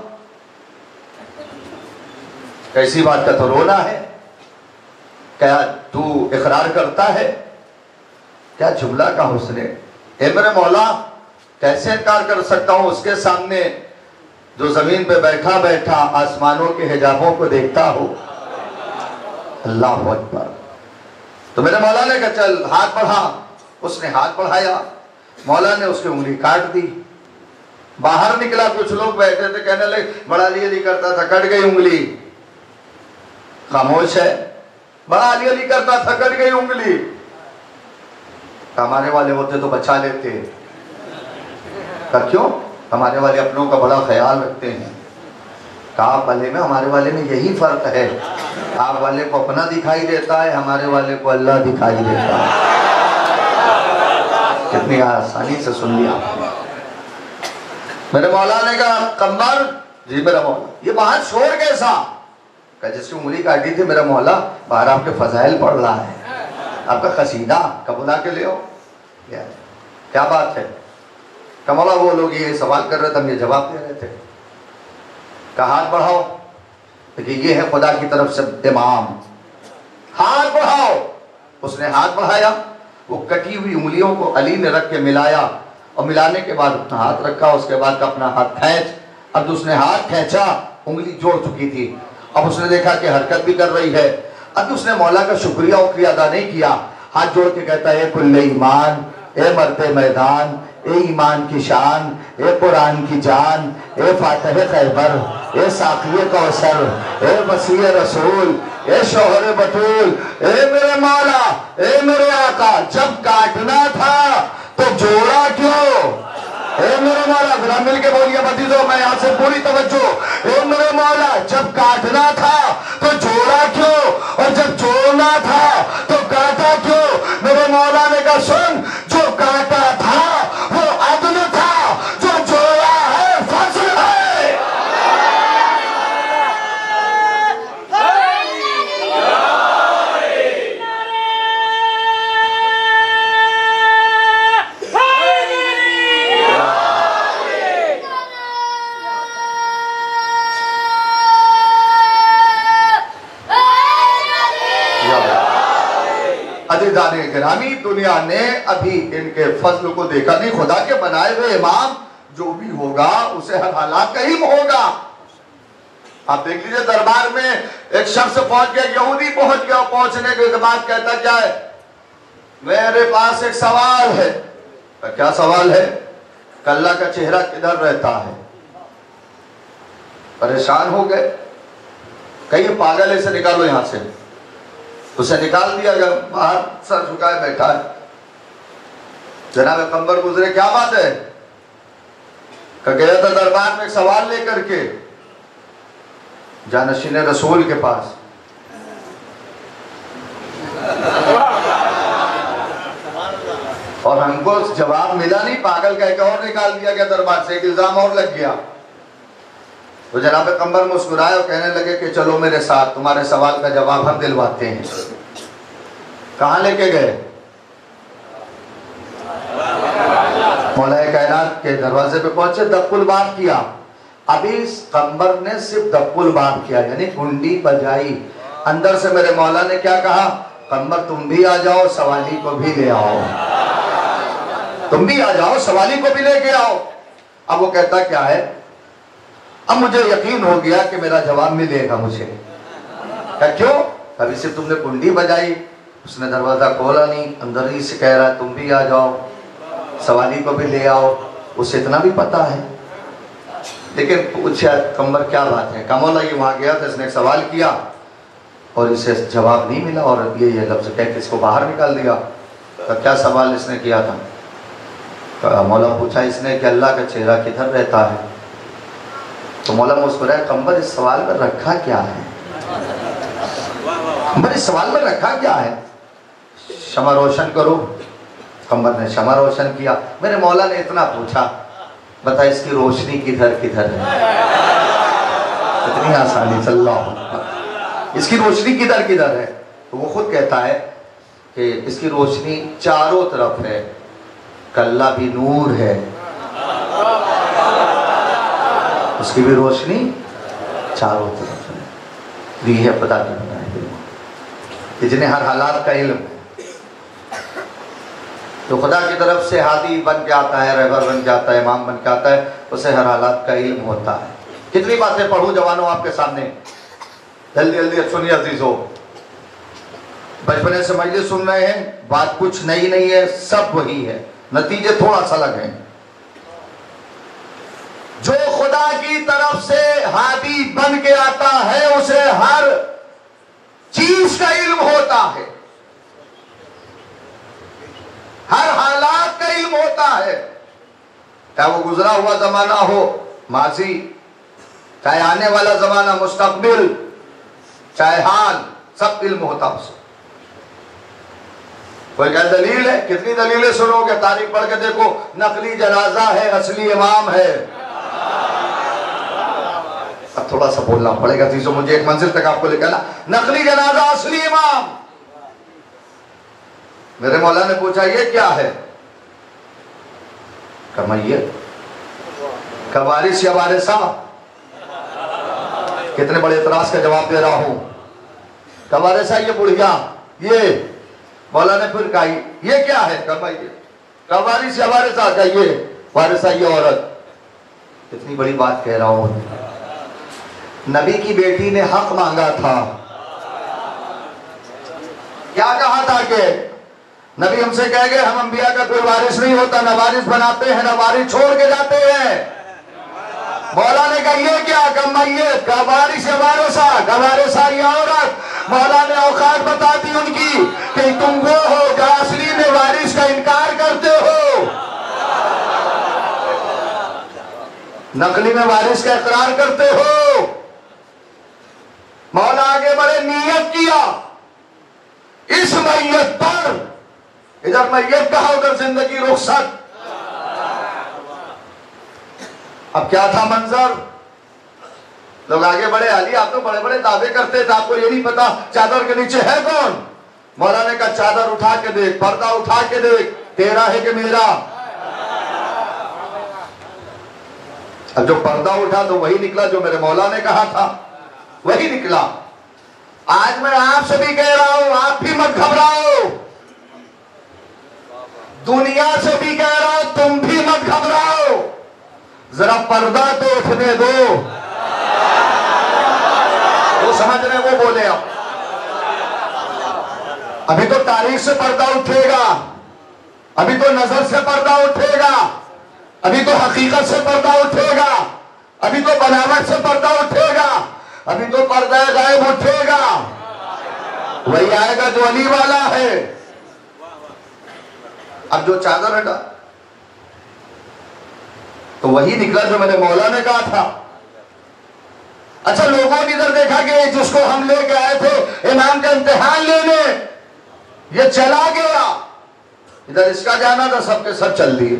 कैसी बात का तो रोना है? क्या तू इकरार करता है? क्या जुमला का हुस्न है। ए मेरे मौला, कैसे इनकार कर सकता हूं उसके सामने जो जमीन पे बैठा बैठा आसमानों के हिजाबों को देखता हो। अल्लाह अकबर। तो मेरे मौला ने कहा चल हाथ बढ़ा। उसने हाथ बढ़ाया, मौला ने उसकी उंगली काट दी। बाहर निकला, कुछ लोग बैठे थे, कहने लगे बड़ा अली अली करता था, कट गई उंगली। खामोश है। बड़ा अली अली करता था, कट गई उंगली। हमारे वाले होते तो बचा लेते। क्यों? हमारे वाले अपनों का बड़ा ख्याल रखते हैं। आप वाले में हमारे वाले में यही फर्क है, आप वाले को अपना दिखाई देता है, हमारे वाले को अल्लाह दिखाई देता है। कितनी आसानी से सुन लिया आपने। मेरे मौला ने कहा कमर जी मेरा मौला, ये बाहर शोर कैसा? कहा जिसकी उंगली काटी थी मेरा मौला, बाहर आपके फजाइल पढ़ रहा है, आपका कसीदा कबूला के ले आओ। क्या बात है? कमौला वो लोग ये सवाल कर रहे थे, हम ये जवाब दे रहे थे। कहा हाथ बढ़ाओ, देखिए ये है खुदा की तरफ से इमाम, हाथ बढ़ाओ। उसने हाथ बढ़ाया, वो कटी हुई उंगलियों को अली ने रख के मिलाया, और मिलाने के बाद अपना हाथ रखा, उसके बाद अपना हाथ खींच। अब उसने हाथ खींचा, उंगली जोड़ चुकी थी। अब उसने देखा कि हरकत भी कर रही है। अब उसने मौला का शुक्रिया उक्रिया अदा नहीं किया, हाथ जोड़ के कहता है कुल्ले ईमान ए मर्दे मैदान, ए ईमान की शान, ए कुरान की जान, ए फातह खैबर, ए साक़िए कौसर, ए वसीए रसूल, ए शोहर बतूल, ए मेरे मौला, ए मेरे आका, जब काटना था तो जोड़ा क्यों? ए मेरे मौला, जरा मिल के बोलिए बदीजो, मैं यहाँ से पूरी तवज्जो। ए मेरे मौला, जब काटना था तो जोड़ा क्यों, और जब जोड़ना था तो काटा क्यों? मेरे मौला ने कहा सुन, जो काटा था वो अदल था, जो जोड़ा है फजल है। अज़ीज़ाने गिरामी, दुनिया ने अभी इनके फजल को देखा नहीं। खुदा के बनाए हुए इमाम जो भी होगा उसे हर हालात का इल्म होगा। आप देख लीजिए, दरबार में एक शख्स पहुंच गया, यहूदी पहुंच गया, पहुंचने के बाद कहता क्या है, मेरे पास एक सवाल है। क्या सवाल है? अल्लाह का चेहरा किधर रहता है? परेशान हो गए, कहीं पागल है, से निकालो यहां से। उसे निकाल दिया गया, बाहर सर झुकाए बैठा है। जनाब कंबर गुजरे, क्या बात है? कहा गया था दरबार में एक सवाल लेकर के जानशीन रसूल के पास। और हमको जवाब मिला नहीं, पागल कह के और निकाल दिया गया दरबार से, एक इल्जाम और लग गया। तो जनाब कंबर मुस्कुराए और कहने लगे कि चलो मेरे साथ, तुम्हारे सवाल का जवाब हम दिलवाते हैं। कहाँ लेके गए? मौलाए कायनात के दरवाजे पे पहुंचे, दक्कुल बात किया। अभी कंबर ने सिर्फ दक्कुल बात किया, यानी कुंडी बजाई। अंदर से मेरे मौला ने क्या कहा, कंबर तुम भी आ जाओ, सवाली को भी ले आओ, तुम भी आ जाओ, सवाली को भी लेके आओ। अब वो कहता क्या है, अब मुझे यकीन हो गया कि मेरा जवाब मिलेगा मुझे। क्या क्यों? अभी सिर्फ तुमने कुंडी बजाई, उसने दरवाजा खोला नहीं, अंदर ही से कह रहा है तुम भी आ जाओ, सवाली को भी ले आओ, उसे इतना भी पता है। लेकिन पूछा कंबर क्या बात है? कमौला ये वहां गया तो इसने एक सवाल किया और इसे जवाब नहीं मिला, और ये ये लफ्ज कह के इसको बाहर निकाल दिया। तो क्या सवाल इसने किया था? तो मौला पूछा इसने कि अल्लाह का चेहरा किधर रहता है? तो मौला मुस्कुराया, कंबर इस सवाल में रखा क्या है? कंबर इस सवाल में रखा क्या है? शमा रोशन करो। कंबर ने शमा रोशन किया। मेरे मौला ने इतना पूछा, बता इसकी रोशनी किधर किधर है? इतनी आसानी, सल्लल्लाहु, इसकी रोशनी किधर किधर है? तो वो खुद कहता है कि इसकी रोशनी चारों तरफ है, कल्ला भी नूर है, उसकी भी रोशनी चारों तरफ है। दी है पता नहीं बनाए जिन्हें हर हालात का इल्म है। तो खुदा की तरफ से हादी बन के आता है, रहबर बन के आता है, इमाम बन के आता है, उसे हर हालात का इल्म होता है। कितनी बातें पढ़ूं जवानों आपके सामने, जल्दी जल्दी सुनिए अजीजों। बचपने से मजलिस सुन रहे हैं, बात कुछ नई नहीं है, सब वही है, नतीजे थोड़ा सा अलग है। जो खुदा की तरफ से हादी बन के आता है उसे हर चीज का इल्म होता है, हर हालात का इल्म होता है, चाहे वो गुजरा हुआ जमाना हो, माजी, चाहे आने वाला जमाना, मुस्तकबिल, चाहे हाल, सब इल्म होता उसे। कोई क्या दलील है? कितनी दलीलें सुनोगे, तारीख पढ़ के देखो, नकली जनाजा है, असली इमाम है। अब थोड़ा सा बोलना पड़ेगा चीजों, मुझे एक मंजिल तक आपको लेकर ना, नकली जनाजा असली इमाम। मेरे मौला ने पूछा ये क्या है? कमाइए, का वारिस या वारिसा? कितने बड़े इतराज का जवाब दे रहा हूं। का वारिसा ये बुढ़िया, ये मौला ने फिर कहा ये क्या है? कमाइए, का वारिस या वारिसा? का ये वारिसा ये औरत। कितनी बड़ी बात कह रहा हूं। नबी की बेटी ने हक मांगा था, क्या कहा था कि नबी हमसे कह गए हम अंबिया का कोई वारिस नहीं होता, ना वारिस बनाते हैं ना वारिस छोड़ के जाते हैं। मौला ने कहा ये क्या, कम मैयत का वारिस या वारिसा का वारिसा या औरत। मौला ने औकात बता दी उनकी कि तुम वो हो जो असली में वारिस का इनकार करते हो, नकली में वारिस का इकरार करते हो। मौला आगे बढ़े, नियत किया इस मैयत पर, इधर मैयत कहा उधर जिंदगी रुखसत। अब क्या था मंजर, लोग आगे बढ़े, अली आप तो बड़े बड़े दावे करते थे, आपको ये नहीं पता चादर के नीचे है कौन। मौला ने कहा चादर उठा के देख, पर्दा उठा के देख, तेरा है कि मेरा। अब जो पर्दा उठा तो वही निकला जो मेरे मौला ने कहा था, वही निकला। आज मैं आपसे भी कह रहा हूं, आप भी मत घबराओ, दुनिया से भी कह रहा हूं तुम भी मत घबराओ, जरा पर्दा तो उठने दो। वो समझ रहे वो बोले, अब अभी तो तारीख से पर्दा उठेगा, अभी तो नजर से पर्दा उठेगा, अभी तो हकीकत से पर्दा उठेगा, अभी तो बनावट से पर्दा उठेगा, अभी तो पर्दा गायब उठेगा। वही आएगा जो अली वाला है। अब जो चादर हटा तो वही निकला जो मैंने मौला ने कहा था। अच्छा, लोगों ने इधर देखा कि जिसको हम लेके आए थे इमाम का इम्तिहान लेने, ये चला गया, इधर इसका जाना था, सबके सब चल दिए।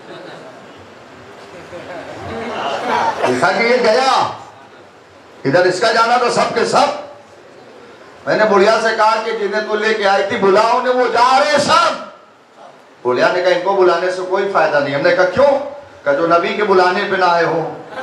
देखा कि ये गया, इधर इसका जाना था, सबके सब। मैंने बुढ़िया से कहा कि जिन्हें तो लेके आई थी बुलाओ ने, वो जा रहे सब। बुढ़िया ने कहा इनको बुलाने से कोई फायदा नहीं। हमने कहा क्यों? कहा जो नबी के बुलाने पे ना आए हो।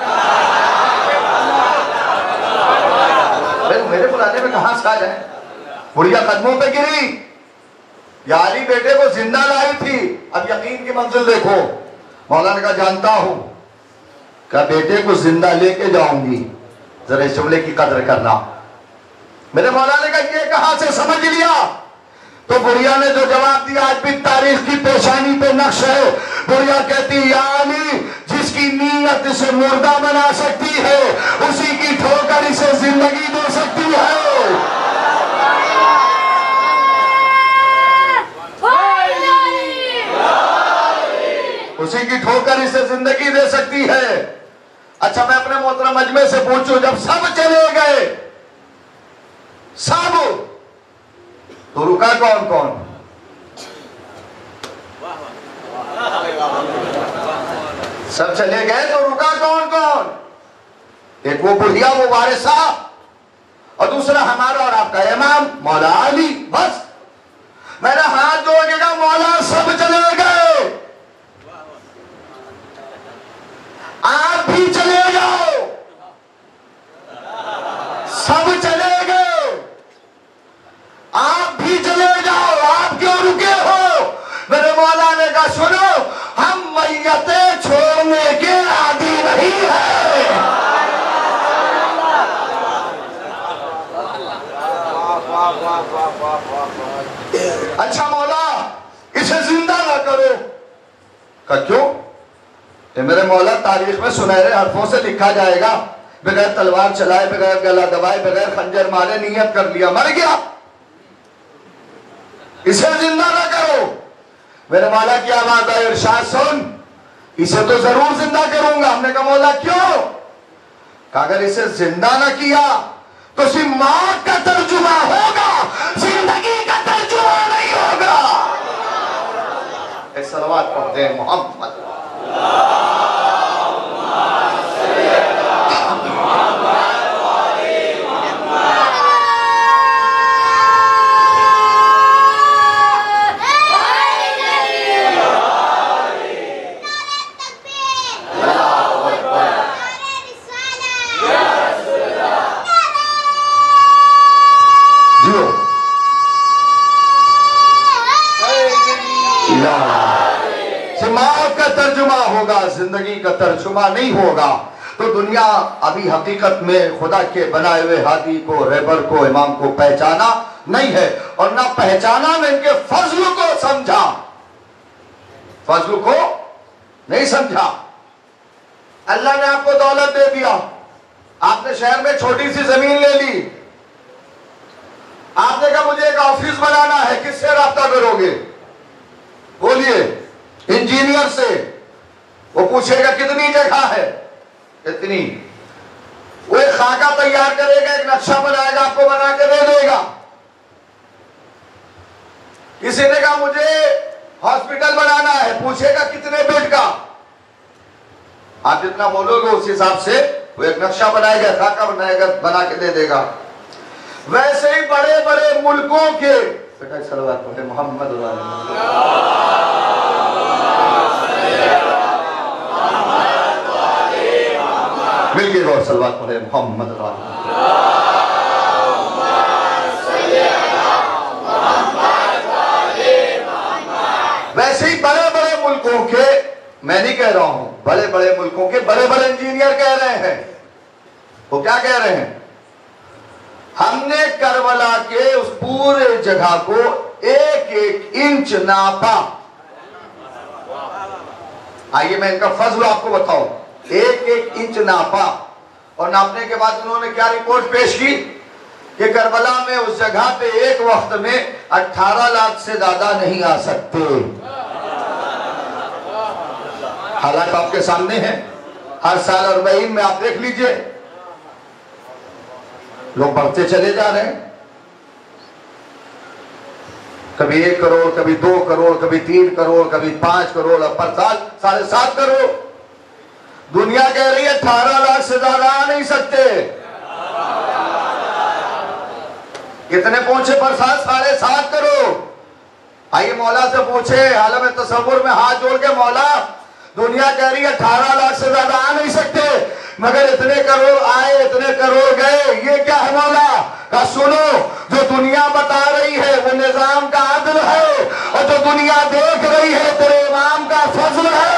मेरे बुलाने में कहां से आ जाए। बुढ़िया कदमों पे गिरी, यारी बेटे को जिंदा लाई थी। अब यकीन की मंजिल देखो। मौला ने कहा जानता हूं, कहा बेटे को जिंदा लेके जाऊंगी, जरा इस जुमले की कदर करना। मेरे मौला ने कहा ये कहां से समझ लिया? तो बुढ़िया ने जो जवाब दिया आज भी तारीख की पेशानी पे नक्श है। बुढ़िया कहती यानी जिसकी नीयत इसे मुर्दा बना सकती है, उसी की ठोकर इसे जिंदगी दे सकती है। उसी की ठोकर इसे जिंदगी दे सकती है। अच्छा, मैं अपने मोहतरम मजमे से पूछूं, जब सब चले गए, सब, तो रुका कौन कौन? सब चले गए तो रुका कौन कौन? एक वो बुढ़िया, वो वारिसा, और दूसरा हमारा और आपका इमाम मौला अली। बस मेरा हाथ जोड़ेगा, मौला सब चले गए, आप भी चले जाओ। सब चले गए, आप भी चले जाओ, आप क्यों रुके हो? मेरे मौला ने कहा सुनो, हम मैयतें छोड़ने के आदी नहीं है। अच्छा मौला, इसे जिंदा ना करो। कहा क्यों? ये मेरे मौला तारीख में सुनहरे हरफों से लिखा जाएगा, बगैर तलवार चलाए, बगैर गला दबाए, बगैर खंजर मारे नियत कर लिया, मर गया, इसे जिंदा ना करो। मेरे मौला की आवाज आई, इरशाद सुन, इसे तो जरूर जिंदा करूंगा। हमने कहा मौला क्यों? कहा अगर इसे जिंदा ना किया तो सिर्फ मौत का तर्जुमा होगा, जिंदगी का तर्जुमा नहीं होगा। एक सलवात पढ़ते हैं मोहम्मद। जिंदगी का तर्जुमा नहीं होगा। तो दुनिया अभी हकीकत में खुदा के बनाए हुए हादी को, रहबर को, इमाम को पहचाना नहीं है, और ना पहचाना में इनके फजल को समझा। फजल को नहीं समझा। अल्लाह ने आपको दौलत दे दिया, आपने शहर में छोटी सी जमीन ले ली, आपने कहा मुझे एक ऑफिस बनाना है, किससे राब्ता करोगे? बोलिए, इंजीनियर से। वो पूछेगा कितनी जगह है? इतनी। वो एक खाका तैयार करेगा, एक नक्शा बनाएगा, आपको बना के दे देगा। किसी ने कहा मुझे हॉस्पिटल बनाना है, पूछेगा कितने बेड का? आप जितना बोलोगे उस हिसाब से वो एक नक्शा बनाएगा, खाका बनाएगा, बना के दे देगा। वैसे ही बड़े बड़े मुल्कों के बेटा सलवात पढ़े मोहम्मद मिल गए और सलवात पढ़े मोहम्मद। वैसे ही बड़े बड़े मुल्कों के, मैं नहीं कह रहा हूं, बड़े बड़े मुल्कों के बड़े बड़े इंजीनियर कह रहे हैं। वो क्या कह रहे हैं? हमने करबला के उस पूरे जगह को एक एक इंच नापा। आइए मैं इनका फजल आपको बताऊं। एक एक इंच नापा और नापने के बाद उन्होंने क्या रिपोर्ट पेश की कि करबला में उस जगह पे एक वक्त में अठारह लाख से ज्यादा नहीं आ सकते। हालात आपके सामने है, हर साल अरबईन में आप देख लीजिए लोग बढ़ते चले जा रहे हैं। कभी एक करोड़, कभी दो करोड़, कभी तीन करोड़, कभी पांच करोड़, और पर साल साढ़े सात करोड़। दुनिया कह रही है अठारह लाख से ज्यादा आ नहीं सकते। कितने पहुंचे पर साल? साढ़े सात करोड़। आइए मौला से पूछे, आलम तसव्वुर में हाथ जोड़ के, मौला दुनिया कह रही है अठारह लाख से ज्यादा आ नहीं सकते, मगर इतने करोड़ आए, इतने करोड़ गए, ये क्या है मौला? का सुनो, जो दुनिया बता रही है वो निजाम का आदल है, और जो दुनिया देख रही है तेरे इमाम का फजल है।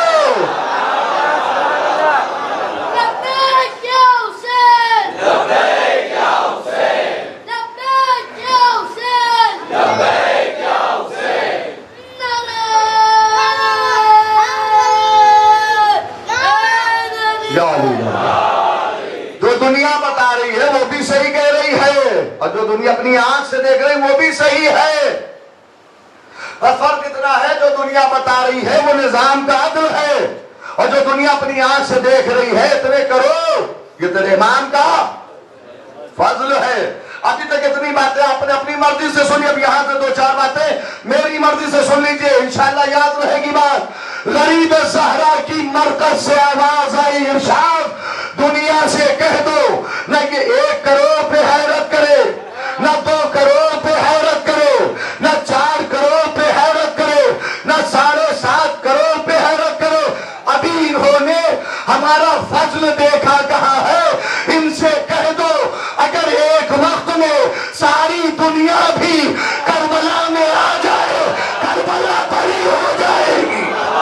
जो दुनिया बता रही है वो भी सही कह रही है, और जो दुनिया अपनी आंख से देख रही वो भी सही है। बस फर्क इतना है, जो दुनिया बता रही है वो निजाम का अदल है, और जो दुनिया अपनी आंख से देख रही है इतने करो ये तेरे इमाम का फजल है। अभी तक इतनी बातें आपने अपनी मर्जी से सुनी, अब यहां से दो चार बातें मेरी मर्जी से सुन लीजिए, इंशाअल्लाह याद रहेगी बात। गरीब सहरा की मरकज से आवाज आई इरशाद, दुनिया से कह दो न कि एक करोड़ पे हैरत करे, न दो करोड़ पे हैरत करे, न चार करोड़ पे हैरत करे, न साढ़े सात करोड़ पे हैरत करे। अभी इन्होंने हमारा फजल देखा कहाँ है? इनसे कह दो अगर एक वक्त में सारी दुनिया भी करबला में आ जाए, करबला बड़ी हो जाएगी।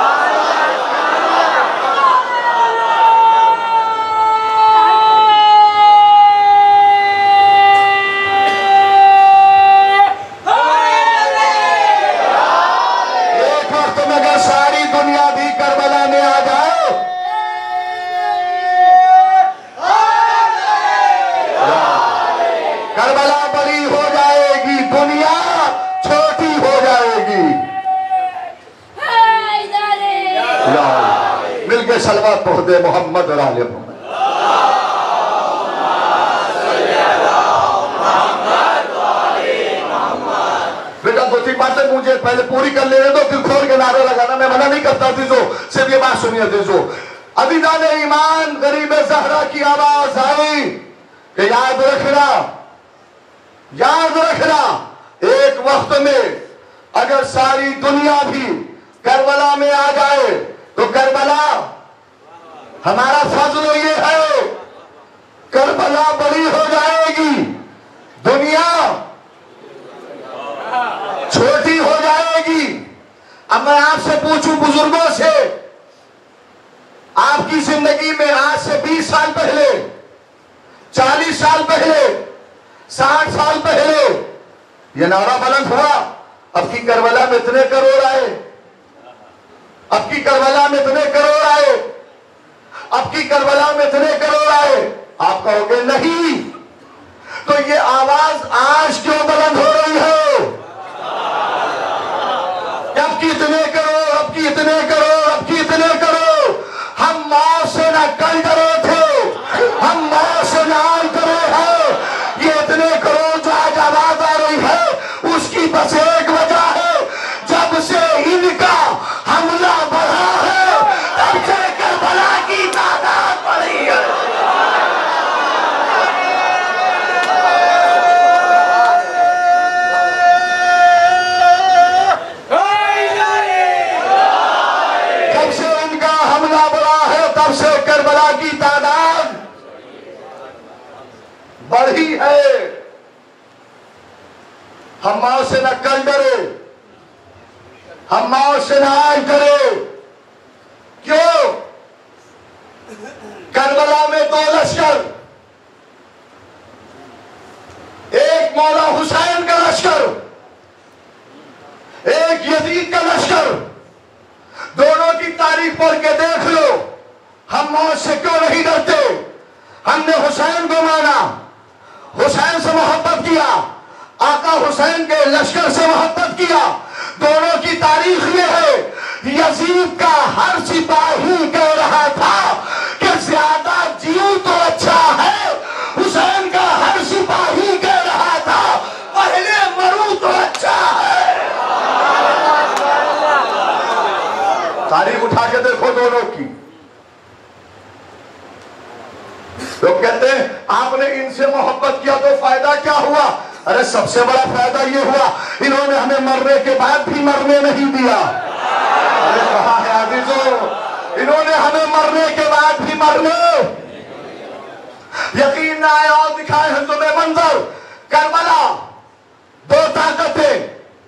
एक वक्त में अगर सारी दुनिया भी करबला में आ जाए, करबला बड़ी हो जाएगी, दुनिया छोटी हो जाएगी। मिलके सलवात पढ़ दे मोहम्मद और आले मोहम्मद। बेटा दो तीन बातें मुझे पहले पूरी कर लेने दो, फिर खोल के नारे लगाना। मैं मना नहीं करता थी, जो सिर्फ ये बात सुनिए थी। जो अबीदान ईमान गरीब ज़हरा की आवाज आई कि याद रखना, याद रखना, एक वक्त में अगर सारी दुनिया भी करबला में आ जाए तो करबला हमारा फजल ये है, करबला बड़ी हो जाएगी, दुनिया छोटी हो जाएगी। अब मैं आपसे पूछूं बुजुर्गों से, आपकी जिंदगी में आज से बीस साल पहले, चालीस साल पहले, साठ साल पहले ये नारा बुलंद हुआ अब की करबला में इतने करोड़ आए, अब की करबला में इतने करोड़ आए, अब की करबला में इतने करोड़ आए। आप कहोगे नहीं, तो ये आवाज आज क्यों बुलंद हो रही है? अब की इतने करोड़, अब की इतने करोड़, अब की इतने करोड़। हम मौत से न कल डरे थे, हम मौत से न आज डरे हैं। ये इतने करोड़ जो आज आवाज आ रही है, उसकी बस एक वजह है, जब से इनका हमला बढ़ा है, तब से करबला की तादाद बढ़ी है। जब से इनका हमला बढ़ा है, तब से करबला की तादाद बढ़ी है। हम मौत से न कल डरे, हम मौत से न आज डरे। क्यों? करबला में दो लश्कर, एक मौला हुसैन का लश्कर, एक यजीद का लश्कर। दोनों की तारीफ पढ़ के देख लो। हम मौत से क्यों नहीं डरते? हमने हुसैन को माना, हुसैन से मोहब्बत किया, आका हुसैन के लश्कर से मोहब्बत किया। दोनों की तारीख ये है, यजीद का हर सिपाही कह रहा था कि ज्यादा जीऊं तो अच्छा है, हुसैन का हर सिपाही कह रहा था पहले मरूं तो अच्छा है। तारीख उठा के देखो दोनों की। लोग कहते हैं आपने इनसे मोहब्बत किया तो फायदा क्या हुआ? अरे सबसे बड़ा फायदा ये हुआ, इन्होंने हमें मरने के बाद भी मरने नहीं दिया। अरे कहा है आदिजो, इन्होंने हमें मरने के बाद भी मरने। यकीन ना आए और दिखाए हैं तुम्हें मंजर। करबला, दो ताकतें,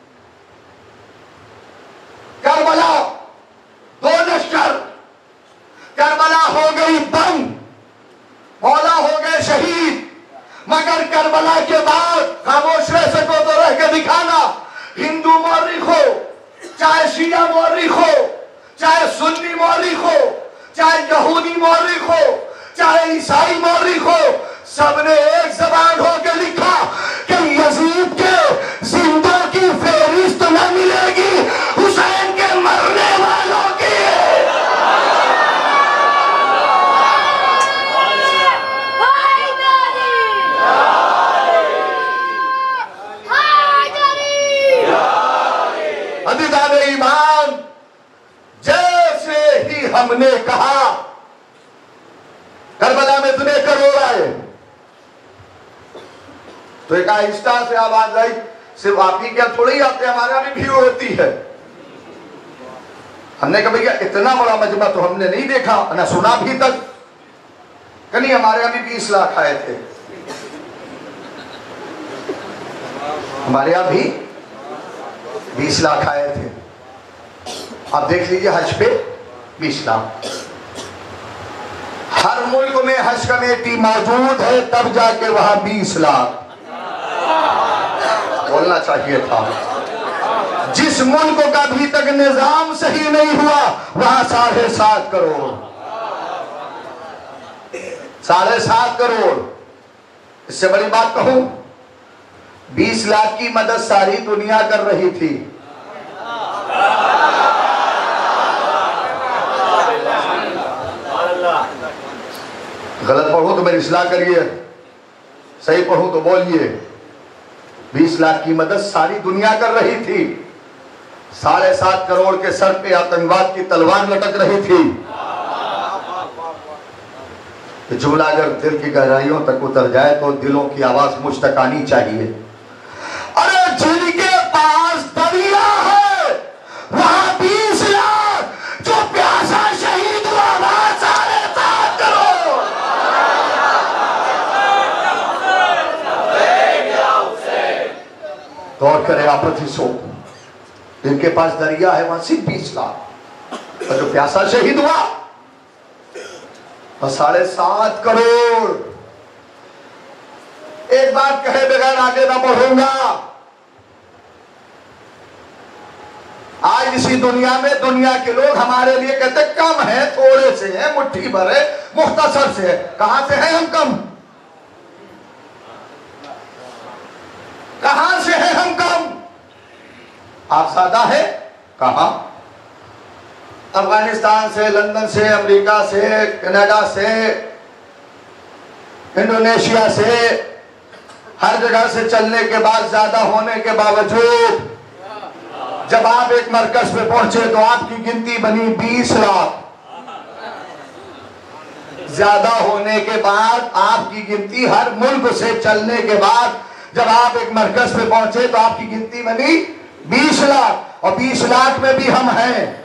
करबला दो लश्कर। करबला हो गई बंद, मौला हो गए शहीद। मगर करबला के बाद खामोश रह सको तो रह के दिखाना। हिंदू मौलिक हो, चाहे शिया मौलिक हो, चाहे सुन्नी मौलिक हो, चाहे यहूदी मौलिक हो, चाहे ईसाई मौलिक हो, सबने एक जबान होकर लिखा कि यजीद के जिंदों की फेहरिस्त न मिलेगी, हुसैन के मरने वालों की। अदीदाने ईमान, जैसे ही हमने कहा करबला में इतने करोड़ आए, तो एक आहिस्ता से आवाज आई, सिर्फ आप ही क्या थोड़ी आते, हमारे यहाँ भी भीड़ होती है। हमने कहा भैया इतना बड़ा मजमा तो हमने नहीं देखा ना सुना भी तक। कहीं हमारे यहाँ भी बीस लाख आए थे, हमारे यहाँ भी बीस लाख आए थे। आप देख लीजिए हज पे बीस लाख। हर मुल्क में हज कमेटी मौजूद है, तब जाके वहां बीस लाख। बोलना चाहिए था। जिस मुल्क का अभी तक निजाम सही नहीं हुआ, वहां साढ़े सात करोड़ साढ़े सात करोड़। इससे बड़ी बात कहूं, बीस लाख की मदद सारी दुनिया कर रही थी। गलत पढ़ूं तो मेरी इस्लाह करिए, सही पढ़ूं तो बोलिए। बीस लाख की मदद सारी दुनिया कर रही थी। साढ़े सात करोड़ के सर पे आतंकवाद की तलवार लटक रही थी। तो जुमला अगर दिल की गहराइयों तक उतर जाए तो दिलों की आवाज मुझ तक आनी चाहिए। अरे जिनके पास दरिया है वहां बीस लाख, जो प्यासा शहीद हुआ वहां साढ़े सात करोड़। गौर करें आपत्ति सो, जिनके पास दरिया है वहां सिर्फ बीस लाख, और जो प्यासा शहीद हुआ और साढ़े सात करोड़। एक बात कहे बगैर आगे ना बढ़ूंगा। आज इसी दुनिया में दुनिया के लोग हमारे लिए कहते कम है, थोड़े से हैं, मुट्ठी भर है, मुख्तसर से है। कहां से हैं हम कम? कहां से हैं हम कम? आप सादा है कहां? अफगानिस्तान से, लंदन से, अमेरिका से, कनाडा से, इंडोनेशिया से, हर जगह से चलने के बाद, ज्यादा होने के बावजूद जब आप एक मरकज पे पहुंचे तो आपकी गिनती बनी बीस लाख। ज्यादा होने के बाद आपकी गिनती, हर मुल्क से चलने के बाद जब आप एक मरकज पे पहुंचे तो आपकी गिनती बनी बीस लाख, और बीस लाख में भी हम हैं।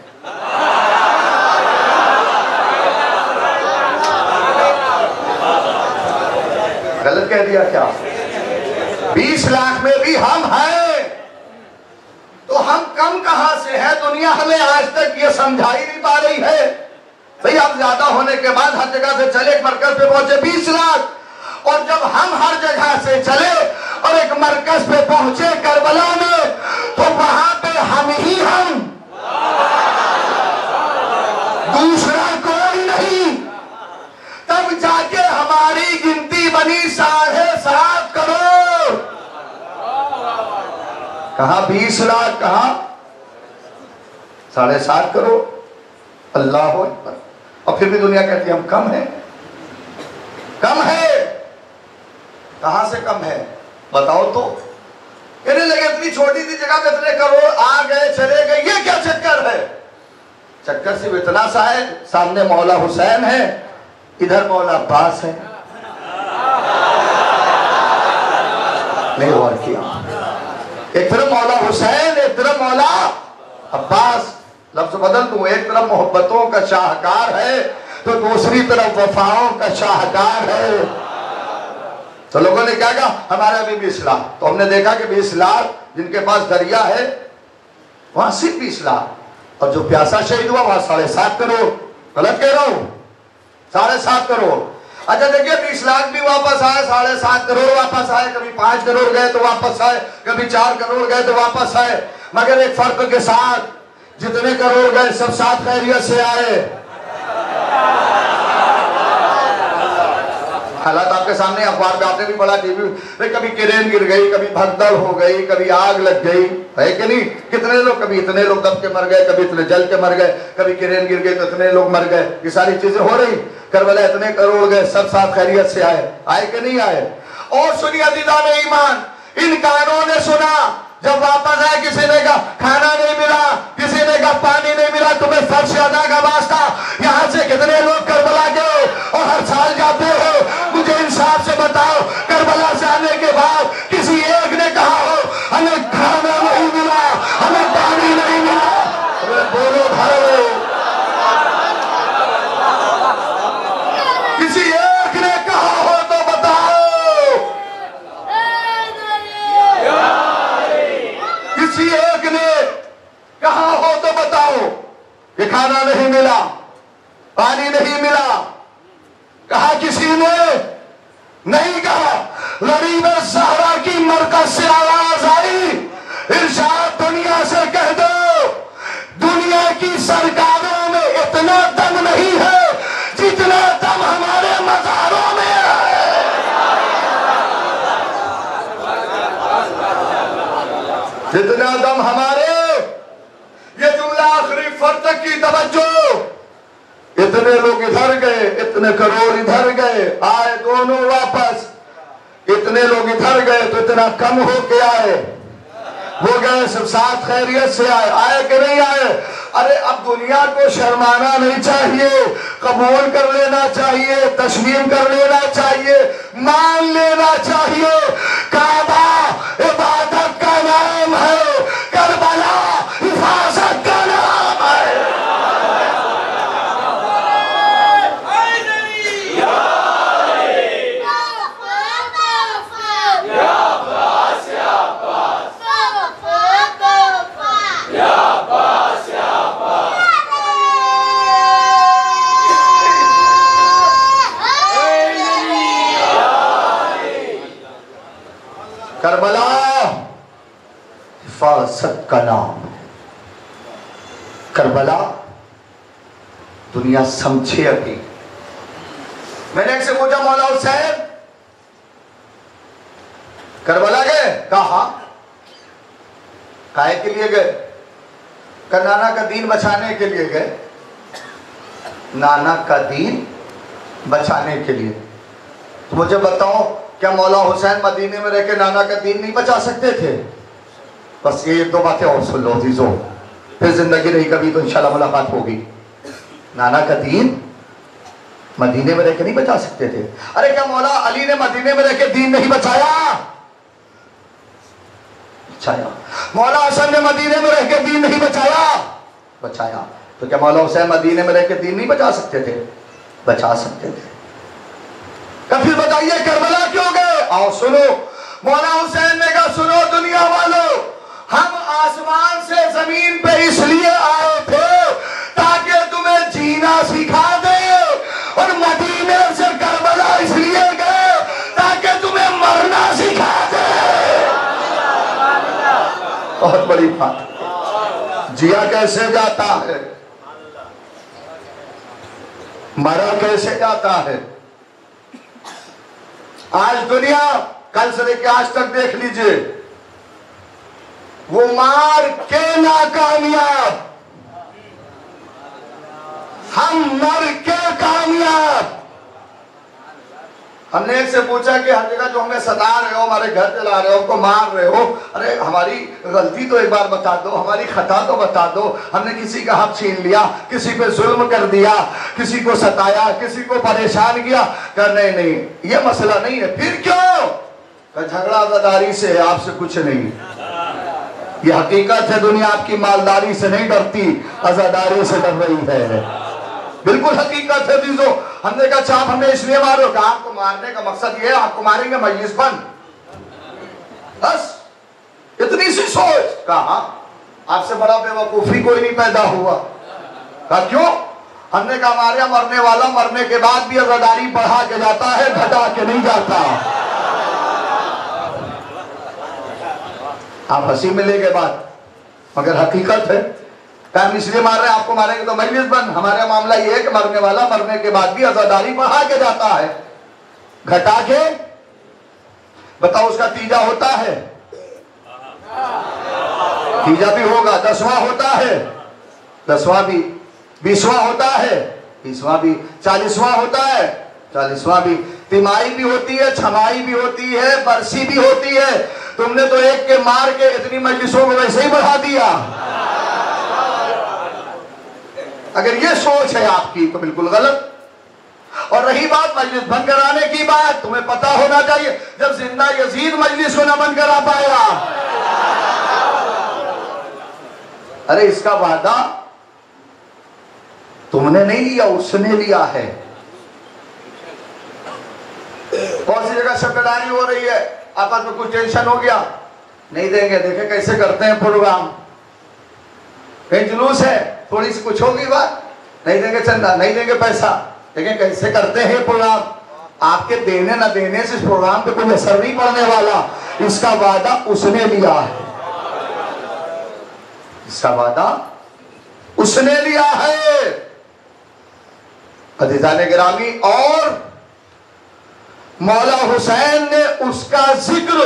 गलत कह दिया क्या? बीस लाख में भी हम हैं, तो हम कम कहां से हैं? दुनिया हमें आज तक ये समझा ही नहीं पा रही है। भाई आप ज्यादा होने के बाद हर जगह से चले, एक मरकज पे पहुंचे बीस लाख, और जब हम हर जगह से चले और एक मरकज पे पहुंचे करबला में, तो वहां पे हम ही हम, दूसरा कोई नहीं। तब जाके हमारी गिनती बनी साढ़े सात करोड़। कहा बीस लाख, कहा साढ़े सात करोड़। अल्लाह हो अकबर। और फिर भी दुनिया कहती है हम कम हैं, कम है। कहां से कम है बताओ तो? कहने लगे इतनी छोटी सी जगह में इतने करोड़ आ गए चले गए, ये क्या चक्कर है? चक्कर सिर्फ इतना सा है, सामने मौला हुसैन है, इधर मौला अब्बास है। नहीं और किया, एक तरफ मौला हुसैन, एक तरफ मौला अब्बास। लफ्ज बदल दूं, एक तरफ मोहब्बतों का शाहकार है तो दूसरी तरफ वफाओं का शाहकार है। तो लोगों ने क्या कहा, हमारे अभी बीस लाख। तो हमने देखा कि बीस लाख जिनके पास दरिया है वहां सिर्फ बीस लाख, और जो प्यासा शहीद हुआ वहां साढ़े सात करोड़। गलत कह रहा हूं? साढ़े सात करोड़। अच्छा देखिए, बीस लाख भी वापस आए, साढ़े सात करोड़ वापस आए, कभी पांच करोड़ गए तो वापस आए, कभी चार करोड़ गए तो वापस आए, मगर एक फर्क के साथ, जितने करोड़ गए सब साथ खैरियत से आए। हालात आपके सामने, अखबार में आपने भी पढ़ा, टीवी में, कभी क्रेन गिर गई, कभी भगदड़ हो गई, कभी आग लग गई, है कि नहीं? कितने लोग, कभी इतने लोग दब के मर गए, कभी इतने जल के मर गए, कभी क्रेन गिर गई तो इतने लोग मर गए। ये सारी चीजें हो रही। करबला इतने करोड़ गए, सब साथ खैरियत से आए, आए कि नहीं आए? और सुनिए अज़ीज़ान ईमान, इन कानों ने सुना, जब वापस आए किसी ने कहा खाना नहीं मिला, किसी ने कहा पानी नहीं मिला, तुम्हें फर्श अदा का वास्ता, यहाँ से कितने लोग करबला गए और हर साल जाते हो? मुझे इंसाफ से बताओ, करबला से आने के बाद किसी एक ने कहा हो हमें खाना नहीं मिला, हमें पानी नहीं मिला? बोलो भाई, किसी एक ने कहा हो तो बताओ। किसी एक ने कहा हो तो बताओ कि खाना नहीं मिला, पानी नहीं मिला? कहा किसी ने? नहीं कहा। गरीब ज़हरा की मरकज से आवाज आई, इरशाद दुनिया से कह दो, दुनिया की सरकारों में इतना दम नहीं है जितना दम हमारे मज़ारों में है। जितना दम हमारे, ये जुमला आखिरी फर्द तक की तवज्जो। इतने लोग इधर गए, इतने करोड़ इधर गए, आए दोनों वापस। इतने लोग इधर गए तो इतना कम हो के आए, वो गए सब साथ खैरियत से आए, आए कि नहीं आए? अरे अब दुनिया को शर्माना नहीं चाहिए, कबूल कर लेना चाहिए, तस्लीम कर लेना चाहिए, मान लेना चाहिए। काबा इबादत का नाम है, करबला हिफाजत का नाम है। करबला हिफाजत का नाम है। करबला दुनिया समझे अभी। मैंने एक से पूछा मौला हुसैन करबला गए? कहा काहे के लिए गए? का नाना का दीन बचाने के लिए गए। नाना का दीन बचाने के लिए। तो मुझे बताओ क्या मौला हुसैन मदीने में रह के नाना का दीन नहीं बचा सकते थे? बस ये दो बातें और सुन लो अजीजों, फिर जिंदगी रही कभी तो इंशाल्लाह मुलाकात होगी। नाना का दीन मदीने में रह के नहीं बचा सकते थे। अरे क्या मौला अली ने मदीने में रह के दीन नहीं बचाया? बचाया। मौला हसन ने मदीने में रह के दीन नहीं बचाया? बचाया। तो क्या मौला हुसैन मदीने में रह के दीन नहीं बचा सकते थे? बचा सकते थे। फिर बताइए करबला क्यों गए? आओ सुनो। मौला हुसैन ने कहा सुनो दुनिया वालों, हम आसमान से जमीन पे इसलिए आए थे ताकि तुम्हें जीना सिखा दे, और मदीने से करबला इसलिए गए ताकि तुम्हें मरना सिखा दे। बहुत बड़ी बात। जिया कैसे जाता है, मरा कैसे जाता है। आज दुनिया कल से लेकर आज तक देख लीजिए, वो मार के नाकामयाब, हम मर के कामयाब। हमने एक से पूछा कि हर जगह जो हमें सता रहे हो, हमारे घर जला रहे हो, हमको मार रहे हो, अरे हमारी गलती तो एक बार बता दो, हमारी खता तो बता दो। हमने किसी का हक छीन लिया, किसी पे जुल्म कर दिया, किसी को सताया, किसी को परेशान किया। कर नहीं नहीं ये मसला नहीं है। फिर क्यों? झगड़ा अजादारी से है, आपसे कुछ नहीं। ये हकीकत है, दुनिया आपकी मालदारी से नहीं डरती, अजादारी से डर रही है। बिल्कुल हकीकत है दीजो। हमने कहा चाप हमें इसलिए मारो, कहा आपको मारने का मकसद ये है आपको मारेंगे मजलिस बंद, बस इतनी सी सोच। कहा आपसे बड़ा बेवकूफी कोई नहीं पैदा हुआ। कहा क्यों? हमने कहा हमारे यहाँ मरने वाला मरने के बाद भी अजादारी बढ़ा के जाता है, घटा के नहीं जाता। आप हंसी में ले गए बात, मगर हकीकत है। हम इसलिए मार रहे हैं, आपको मारेंगे तो मजलिस बंद। हमारा मामला ये है कि मरने वाला मरने के बाद भी अजादारी बढ़ा के जाता है, घटा के। बताओ उसका तीजा होता है, तीजा भी होगा, दसवां होता है, दसवां भी, बीसवां होता है, बीसवां भी, चालीसवां होता है, चालीसवां भी, तिमाही भी होती है, छमाही भी होती है, बरसी भी होती है। तुमने तो एक के मार के इतनी मजलिसों को वैसे ही बढ़ा दिया। अगर ये सोच है आपकी तो बिल्कुल गलत। और रही बात मजलिस बंद कराने की बात, तुम्हें पता होना चाहिए जब जिंदा यजीद मजलिस को न बंद करा पाया। अरे इसका वादा तुमने नहीं लिया, उसने लिया है। कौन सी जगह शब्दारी हो रही है, आपस में कुछ टेंशन हो गया, नहीं देंगे, देखे कैसे करते हैं प्रोग्राम। कहीं जुलूस है, थोड़ी सी कुछ होगी बात, नहीं देंगे चंदा, नहीं देंगे पैसा, देखें कैसे करते हैं प्रोग्राम। आपके देने न देने से इस प्रोग्राम पे कोई असर नहीं पड़ने वाला। इसका वादा उसने लिया है, इसका वादा उसने लिया है। अज़ीज़ान गिरामी, और मौला हुसैन ने उसका जिक्र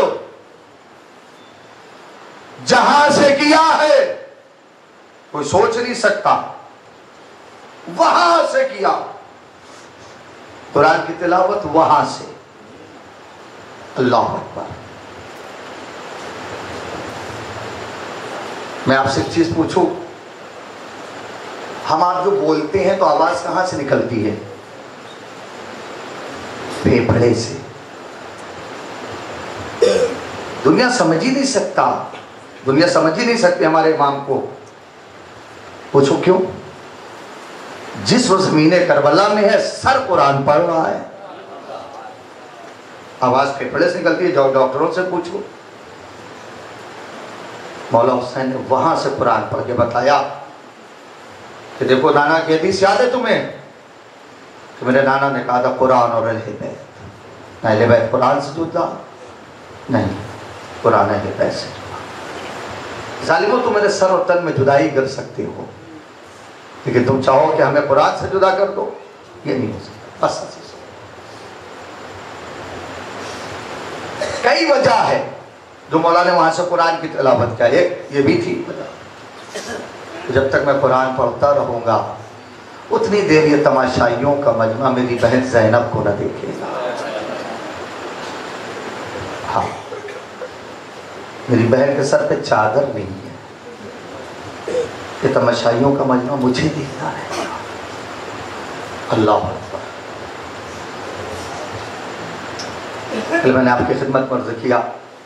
जहां से किया है कोई सोच नहीं सकता, वहां से किया। कुरान की तिलावत वहां से। अल्लाह अकबर। मैं आपसे एक चीज पूछूं, हम आप जो बोलते हैं तो आवाज कहां से निकलती है? फेफड़े से। दुनिया समझ ही नहीं सकता, दुनिया समझ ही नहीं सकती हमारे इमाम को। पूछो क्यों? जिस वो ज़मीने करबला में है, सर कुरान पढ़ रहा है, आवाज फेफड़े से निकलती है। जाओ डॉक्टरों से पूछो। मौला हुसैन ने वहां से कुरान पढ़ के बताया कि देखो नाना की हदीस याद है तुम्हें कि मेरे नाना ने कहा था कुरान और अहले बैत। अहले बैत कुरान से जुदा नहीं, कुरान अहले बैत से जुदा। जालिमों तुम मेरे सर और तन में जुदाई कर सकते हो, लेकिन तुम चाहो कि हमें कुरान से जुदा कर दो, ये नहीं हो सकता। बस कई वजह है जो मौला ने वहां से कुरान की तिलावत किया। एक ये भी थी वजह, जब तक मैं कुरान पढ़ता रहूंगा उतनी देर ये तमाशाइयों का मजमा मेरी बहन ज़ैनब को न देखेगा। हाँ, मेरी बहन के सर पे चादर नहीं है, ये तमाशाइयों का मजमा मुझे देखना है। अल्लाह अकबर। कल मैंने आपकी खिदमत में अर्ज़ किया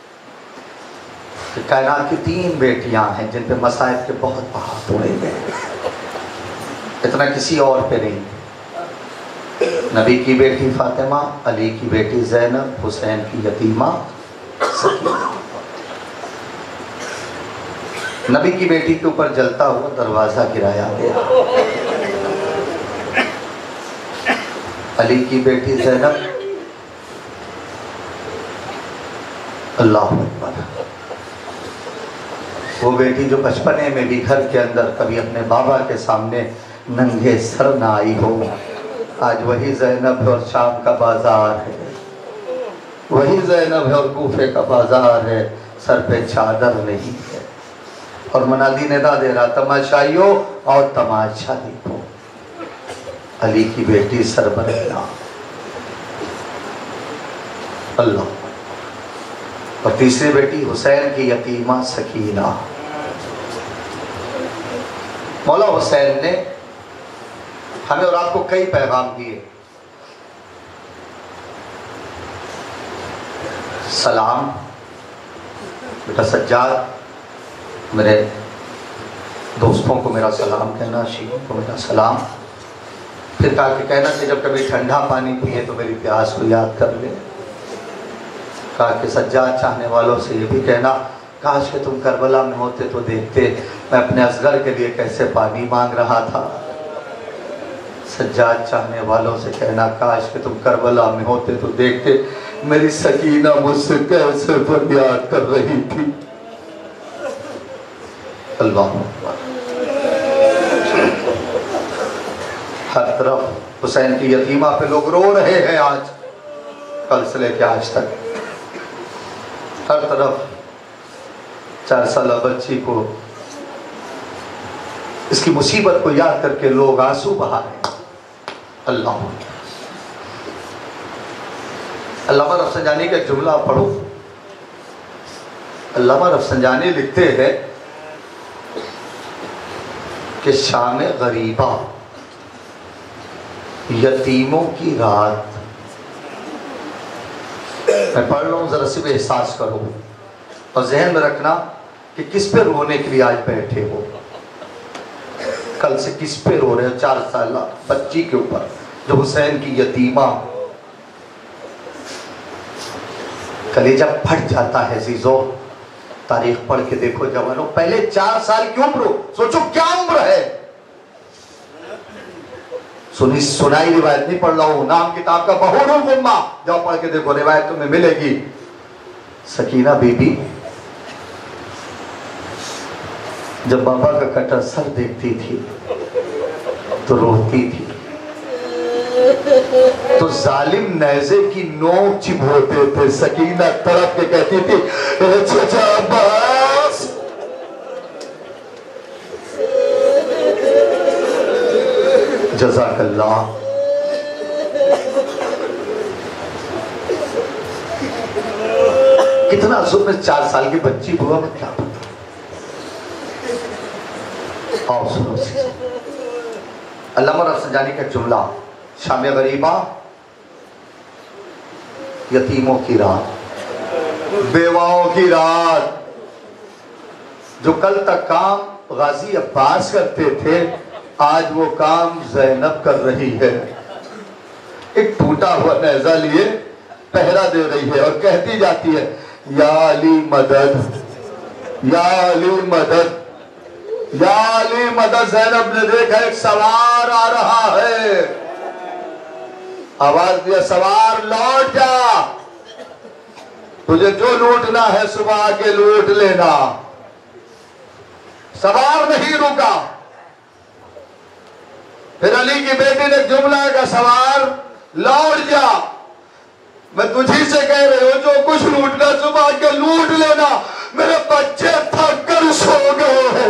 कि कायनात की तीन बेटियां हैं जिन पे मसाइब के बहुत पहाड़ तोड़े गए, इतना किसी और पे नहीं। नबी की बेटी फातिमा, अली की बेटी ज़ैनब, हुसैन की यतीमा सकीना। नबी की बेटी के ऊपर जलता हुआ दरवाजा गिराया गया। अली की बेटी ज़ैनब, अल्लाह अकबर, वो बेटी जो बचपने में भी घर के अंदर कभी अपने बाबा के सामने नंगे सर ना आई हो, आज वही ज़ैनब है और शाम का बाजार है, वही ज़ैनब है और कूफे का बाजार है, सर पे चादर नहीं है। और मनादी निदा दे रहा, तमाशाइयों और तमाशा देखो, अली की बेटी सरबरना, अल्लाह। और तीसरी बेटी हुसैन की यतीमा सकीना। मौला हुसैन ने हमें और आपको कई पैगाम दिए। सलाम बेटा सज्जाद, मेरे दोस्तों को मेरा सलाम कहना, शीखों को मेरा सलाम। फिर कहा कि कहना कि जब कभी ठंडा पानी पिए तो मेरी प्यास को याद कर ले। कहा कि सज्जाद चाहने वालों से ये भी कहना, काश कि तुम करबला में होते तो देखते मैं अपने असगर के लिए कैसे पानी मांग रहा था। सज्जाद चाहने वालों से कहना, काश कि तुम करबला में होते तो देखते मेरी सकीना मुझसे कैसे फरियाद कर रही थी। अल्लाह हर तरफ हुसैन की यतीमा पे लोग रो रहे हैं आज, कल से लेके आज तक। हर तरफ चार साल बच्ची को, इसकी मुसीबत को याद करके लोग आंसू बहा रहे। अल्लाह अल्लामा रफसंजानी का जुमला पढ़ो। अल्लामा रफसंजानी लिखते हैं कि शाम गरीबा, यतीमों की रात। मैं पढ़ रहा हूँ, जरा से भी एहसास करो और जहन में रखना कि किस पे रोने के लिए आज बैठे हो। कल से किस पे रो रहे हो? चार साल बच्ची के ऊपर जो हुसैन की यतीमा। कलेजा फट जाता है जीजो। तारीख पढ़ के देखो जवानों, पहले चार साल की उम्र, सोचो क्या उम्र है। सुनी सुनाई रिवायत नहीं पढ़ रहा हूं, नाम किताब का बहुरुल गुम्मा, जाओ पढ़ के देखो, रिवायत तुम्हें मिलेगी। सकीना बीबी जब बाबा का कटा सर देखती थी तो रोती थी, तो जालिम नेज़े की नोक चिबोते थे। सकीना तड़प के कहती थी, चाचा अब्बास, जज़ाकल्लाह। कितना जुल्म चार साल की बच्ची बुआ में क्या पता। आओ सुनो, अल्लामा रफसंजानी का जुमला, शाम गरीबा, यतीमों की रात, बेवाओं की रात। जो कल तक काम गाजी अब्बास करते थे, आज वो काम ज़ैनब कर रही है। एक टूटा हुआ नेज़ा लिए पहरा दे रही है और कहती जाती है, या अली मदद, या अली मदद, या अली मदद। ज़ैनब ने देखा एक सवार आ रहा है, आवाज दिया, सवार लौट जा, तुझे जो लूटना है सुबह आके लूट लेना। सवार नहीं रुका, फिर अली की बेटी ने जुमला का सवार, लौट जा, मैं तुझी से कह रही हूं, जो कुछ लूटना सुबह के लूट लेना, मेरे बच्चे थक कर सो गए हैं।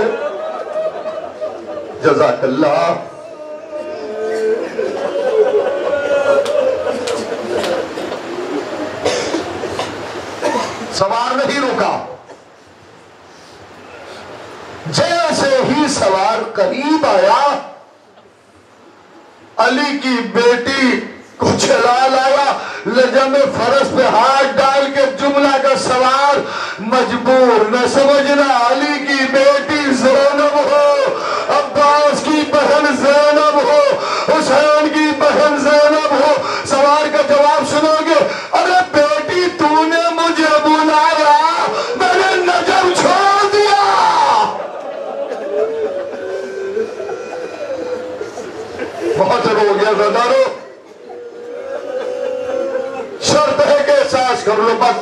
जज़ाकल्लाह। सवार नहीं रुका, जैसे ही सवार करीब आया, अली की बेटी को चला लाया, लजम फरस पे हाथ डाल के जुमला का सवार मजबूर न समझना, अली की बेटी ज़ैनब हो, अब्बास की बहन ज़ैनब हो, हुसैन की बहन ज़ैनब हो। सवार का जवाब सुनोगे, अरे बेटी तूने मुझे बुलाया, मैंने नजर छोड़ दिया। बहुत रो गया ज़दारो, शर्त है कि एहसास कर लो, बस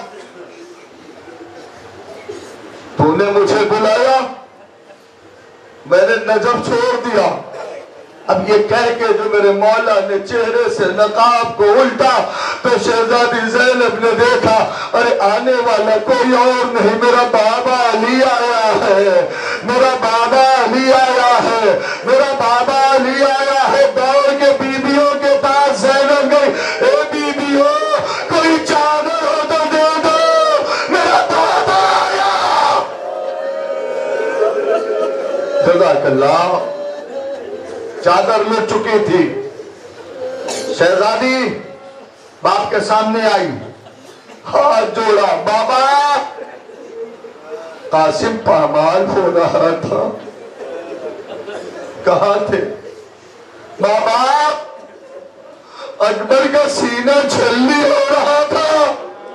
तूने मुझे बुलाया, मैंने नजर छोड़ दिया। अब ये कह के जो मेरे मौला ने चेहरे से नकाब को उल्टा, तो शहजादी ज़ैनब ने देखा, अरे आने वाला कोई और नहीं, मेरा बाबा अली आया है, मेरा बाबा अली आया है, मेरा बाबा अली आया है। दौड़ के बीबियों के पास ज़ैनब गई, ए बीबियों, कोई चादर हो तो दे दो, मेरा बाबा आया। जज़ाकल्लाह। चादर लुट चुकी थी, शहजादी बाप के सामने आई, हाथ जोड़ा, बाबा। कासिम पामाल हो रहा था, कहाँ थे बाबा? अकबर का सीना छलनी हो रहा था,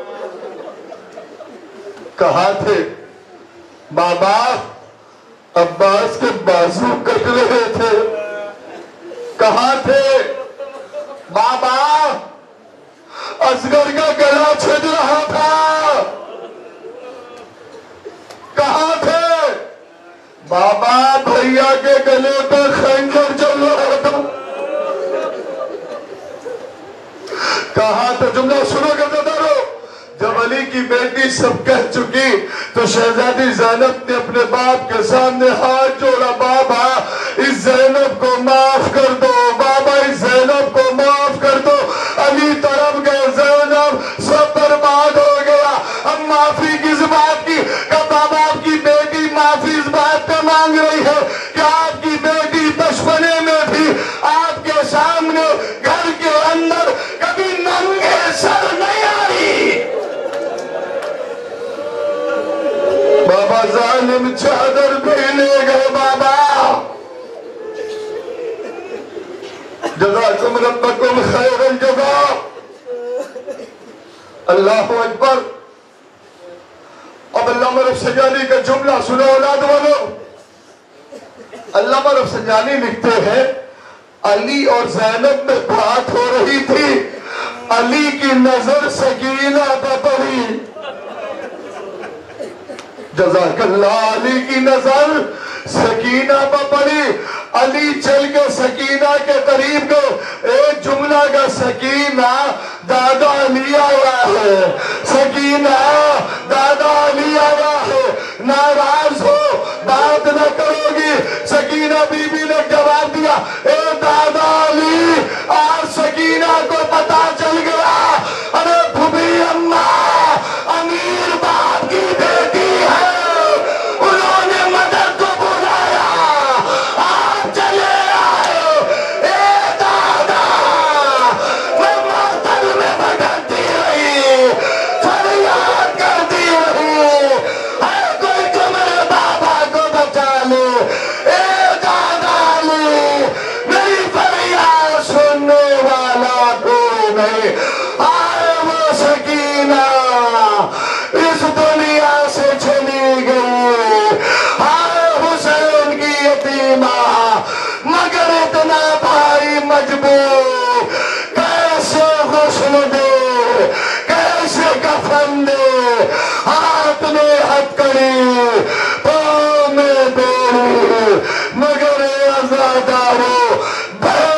कहाँ थे बाबा? अब्बास के बाजू कट रहे थे, कहाँ थे बाबा? असगर का गला छिद रहा था, कहाँ थे बाबा? भैया के गले पे खंजर चल रहा था, कहाँ थे? जुमला सुनो करते दरो। जब अली की बेटी सब कह चुकी, तो शहजादी ज़ैनब ने अपने बाप के सामने हाथ जोड़ा, बाबा इस ज़ैनब को माफ कर दो, बाबा इस ज़ैनब को माफ कर दो। अली तरफ गए, ज़ैनब सब बर्बाद हो गया। अब माफी किस बात की? का बाबा आपकी बेटी माफी इस बात पे मांग रही है कि आपकी बेटी बचपने में भी आपके सामने घर के अंदर कभी नंगे सर नहीं आई। बाबा जालिम चादर भी ले गए, बाबा जज़ाकुम रब्बकुम खैरल जज़ा। अल्लाहु अकबर। अब अल्लामा रफ़्संजानी का जुमला सुनो औलाद वालों। अल्लामा रफ़्संजानी लिखते हैं, अली और ज़ैनब में बात हो रही थी, अली की नजर सकीना पर पड़ी। जज़ाकल्लाह। अली की नजर सकीना पर पड़ी। अली चल के सकीना के करीब गए। एक जुमला का सकीना दादा अली आया है, सकीना दादा अली आया है, नाराज हो बात न करोगी। सकीना बीबी ने जवाब दिया, ए दादा अली, आज सकीना को पता चल गया, अरे भूबी अम्मा अमीर बाप की बेटी है, उन्होंने मदद को बुलाया, आप चले आए। ए दादा, मैं मातम में भटकती रही, फरियाद करती रही, हर कोई को मेरे बाबा को बचा ले। ए दादा अली, मेरी फरियाद सुनने वाला कोई नहीं। आए वो सकीना इस दुनिया से चली गई, आए हुसैन की यतीमा, मगर इतना भाई मजबूर, कैसे गुस्ल दे, कैसे कफन दे, हाथ में हथकड़ी, पाँव में बेड़ी, मगर अज़ादारो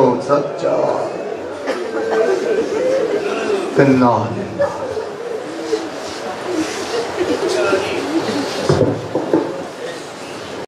सच्चा।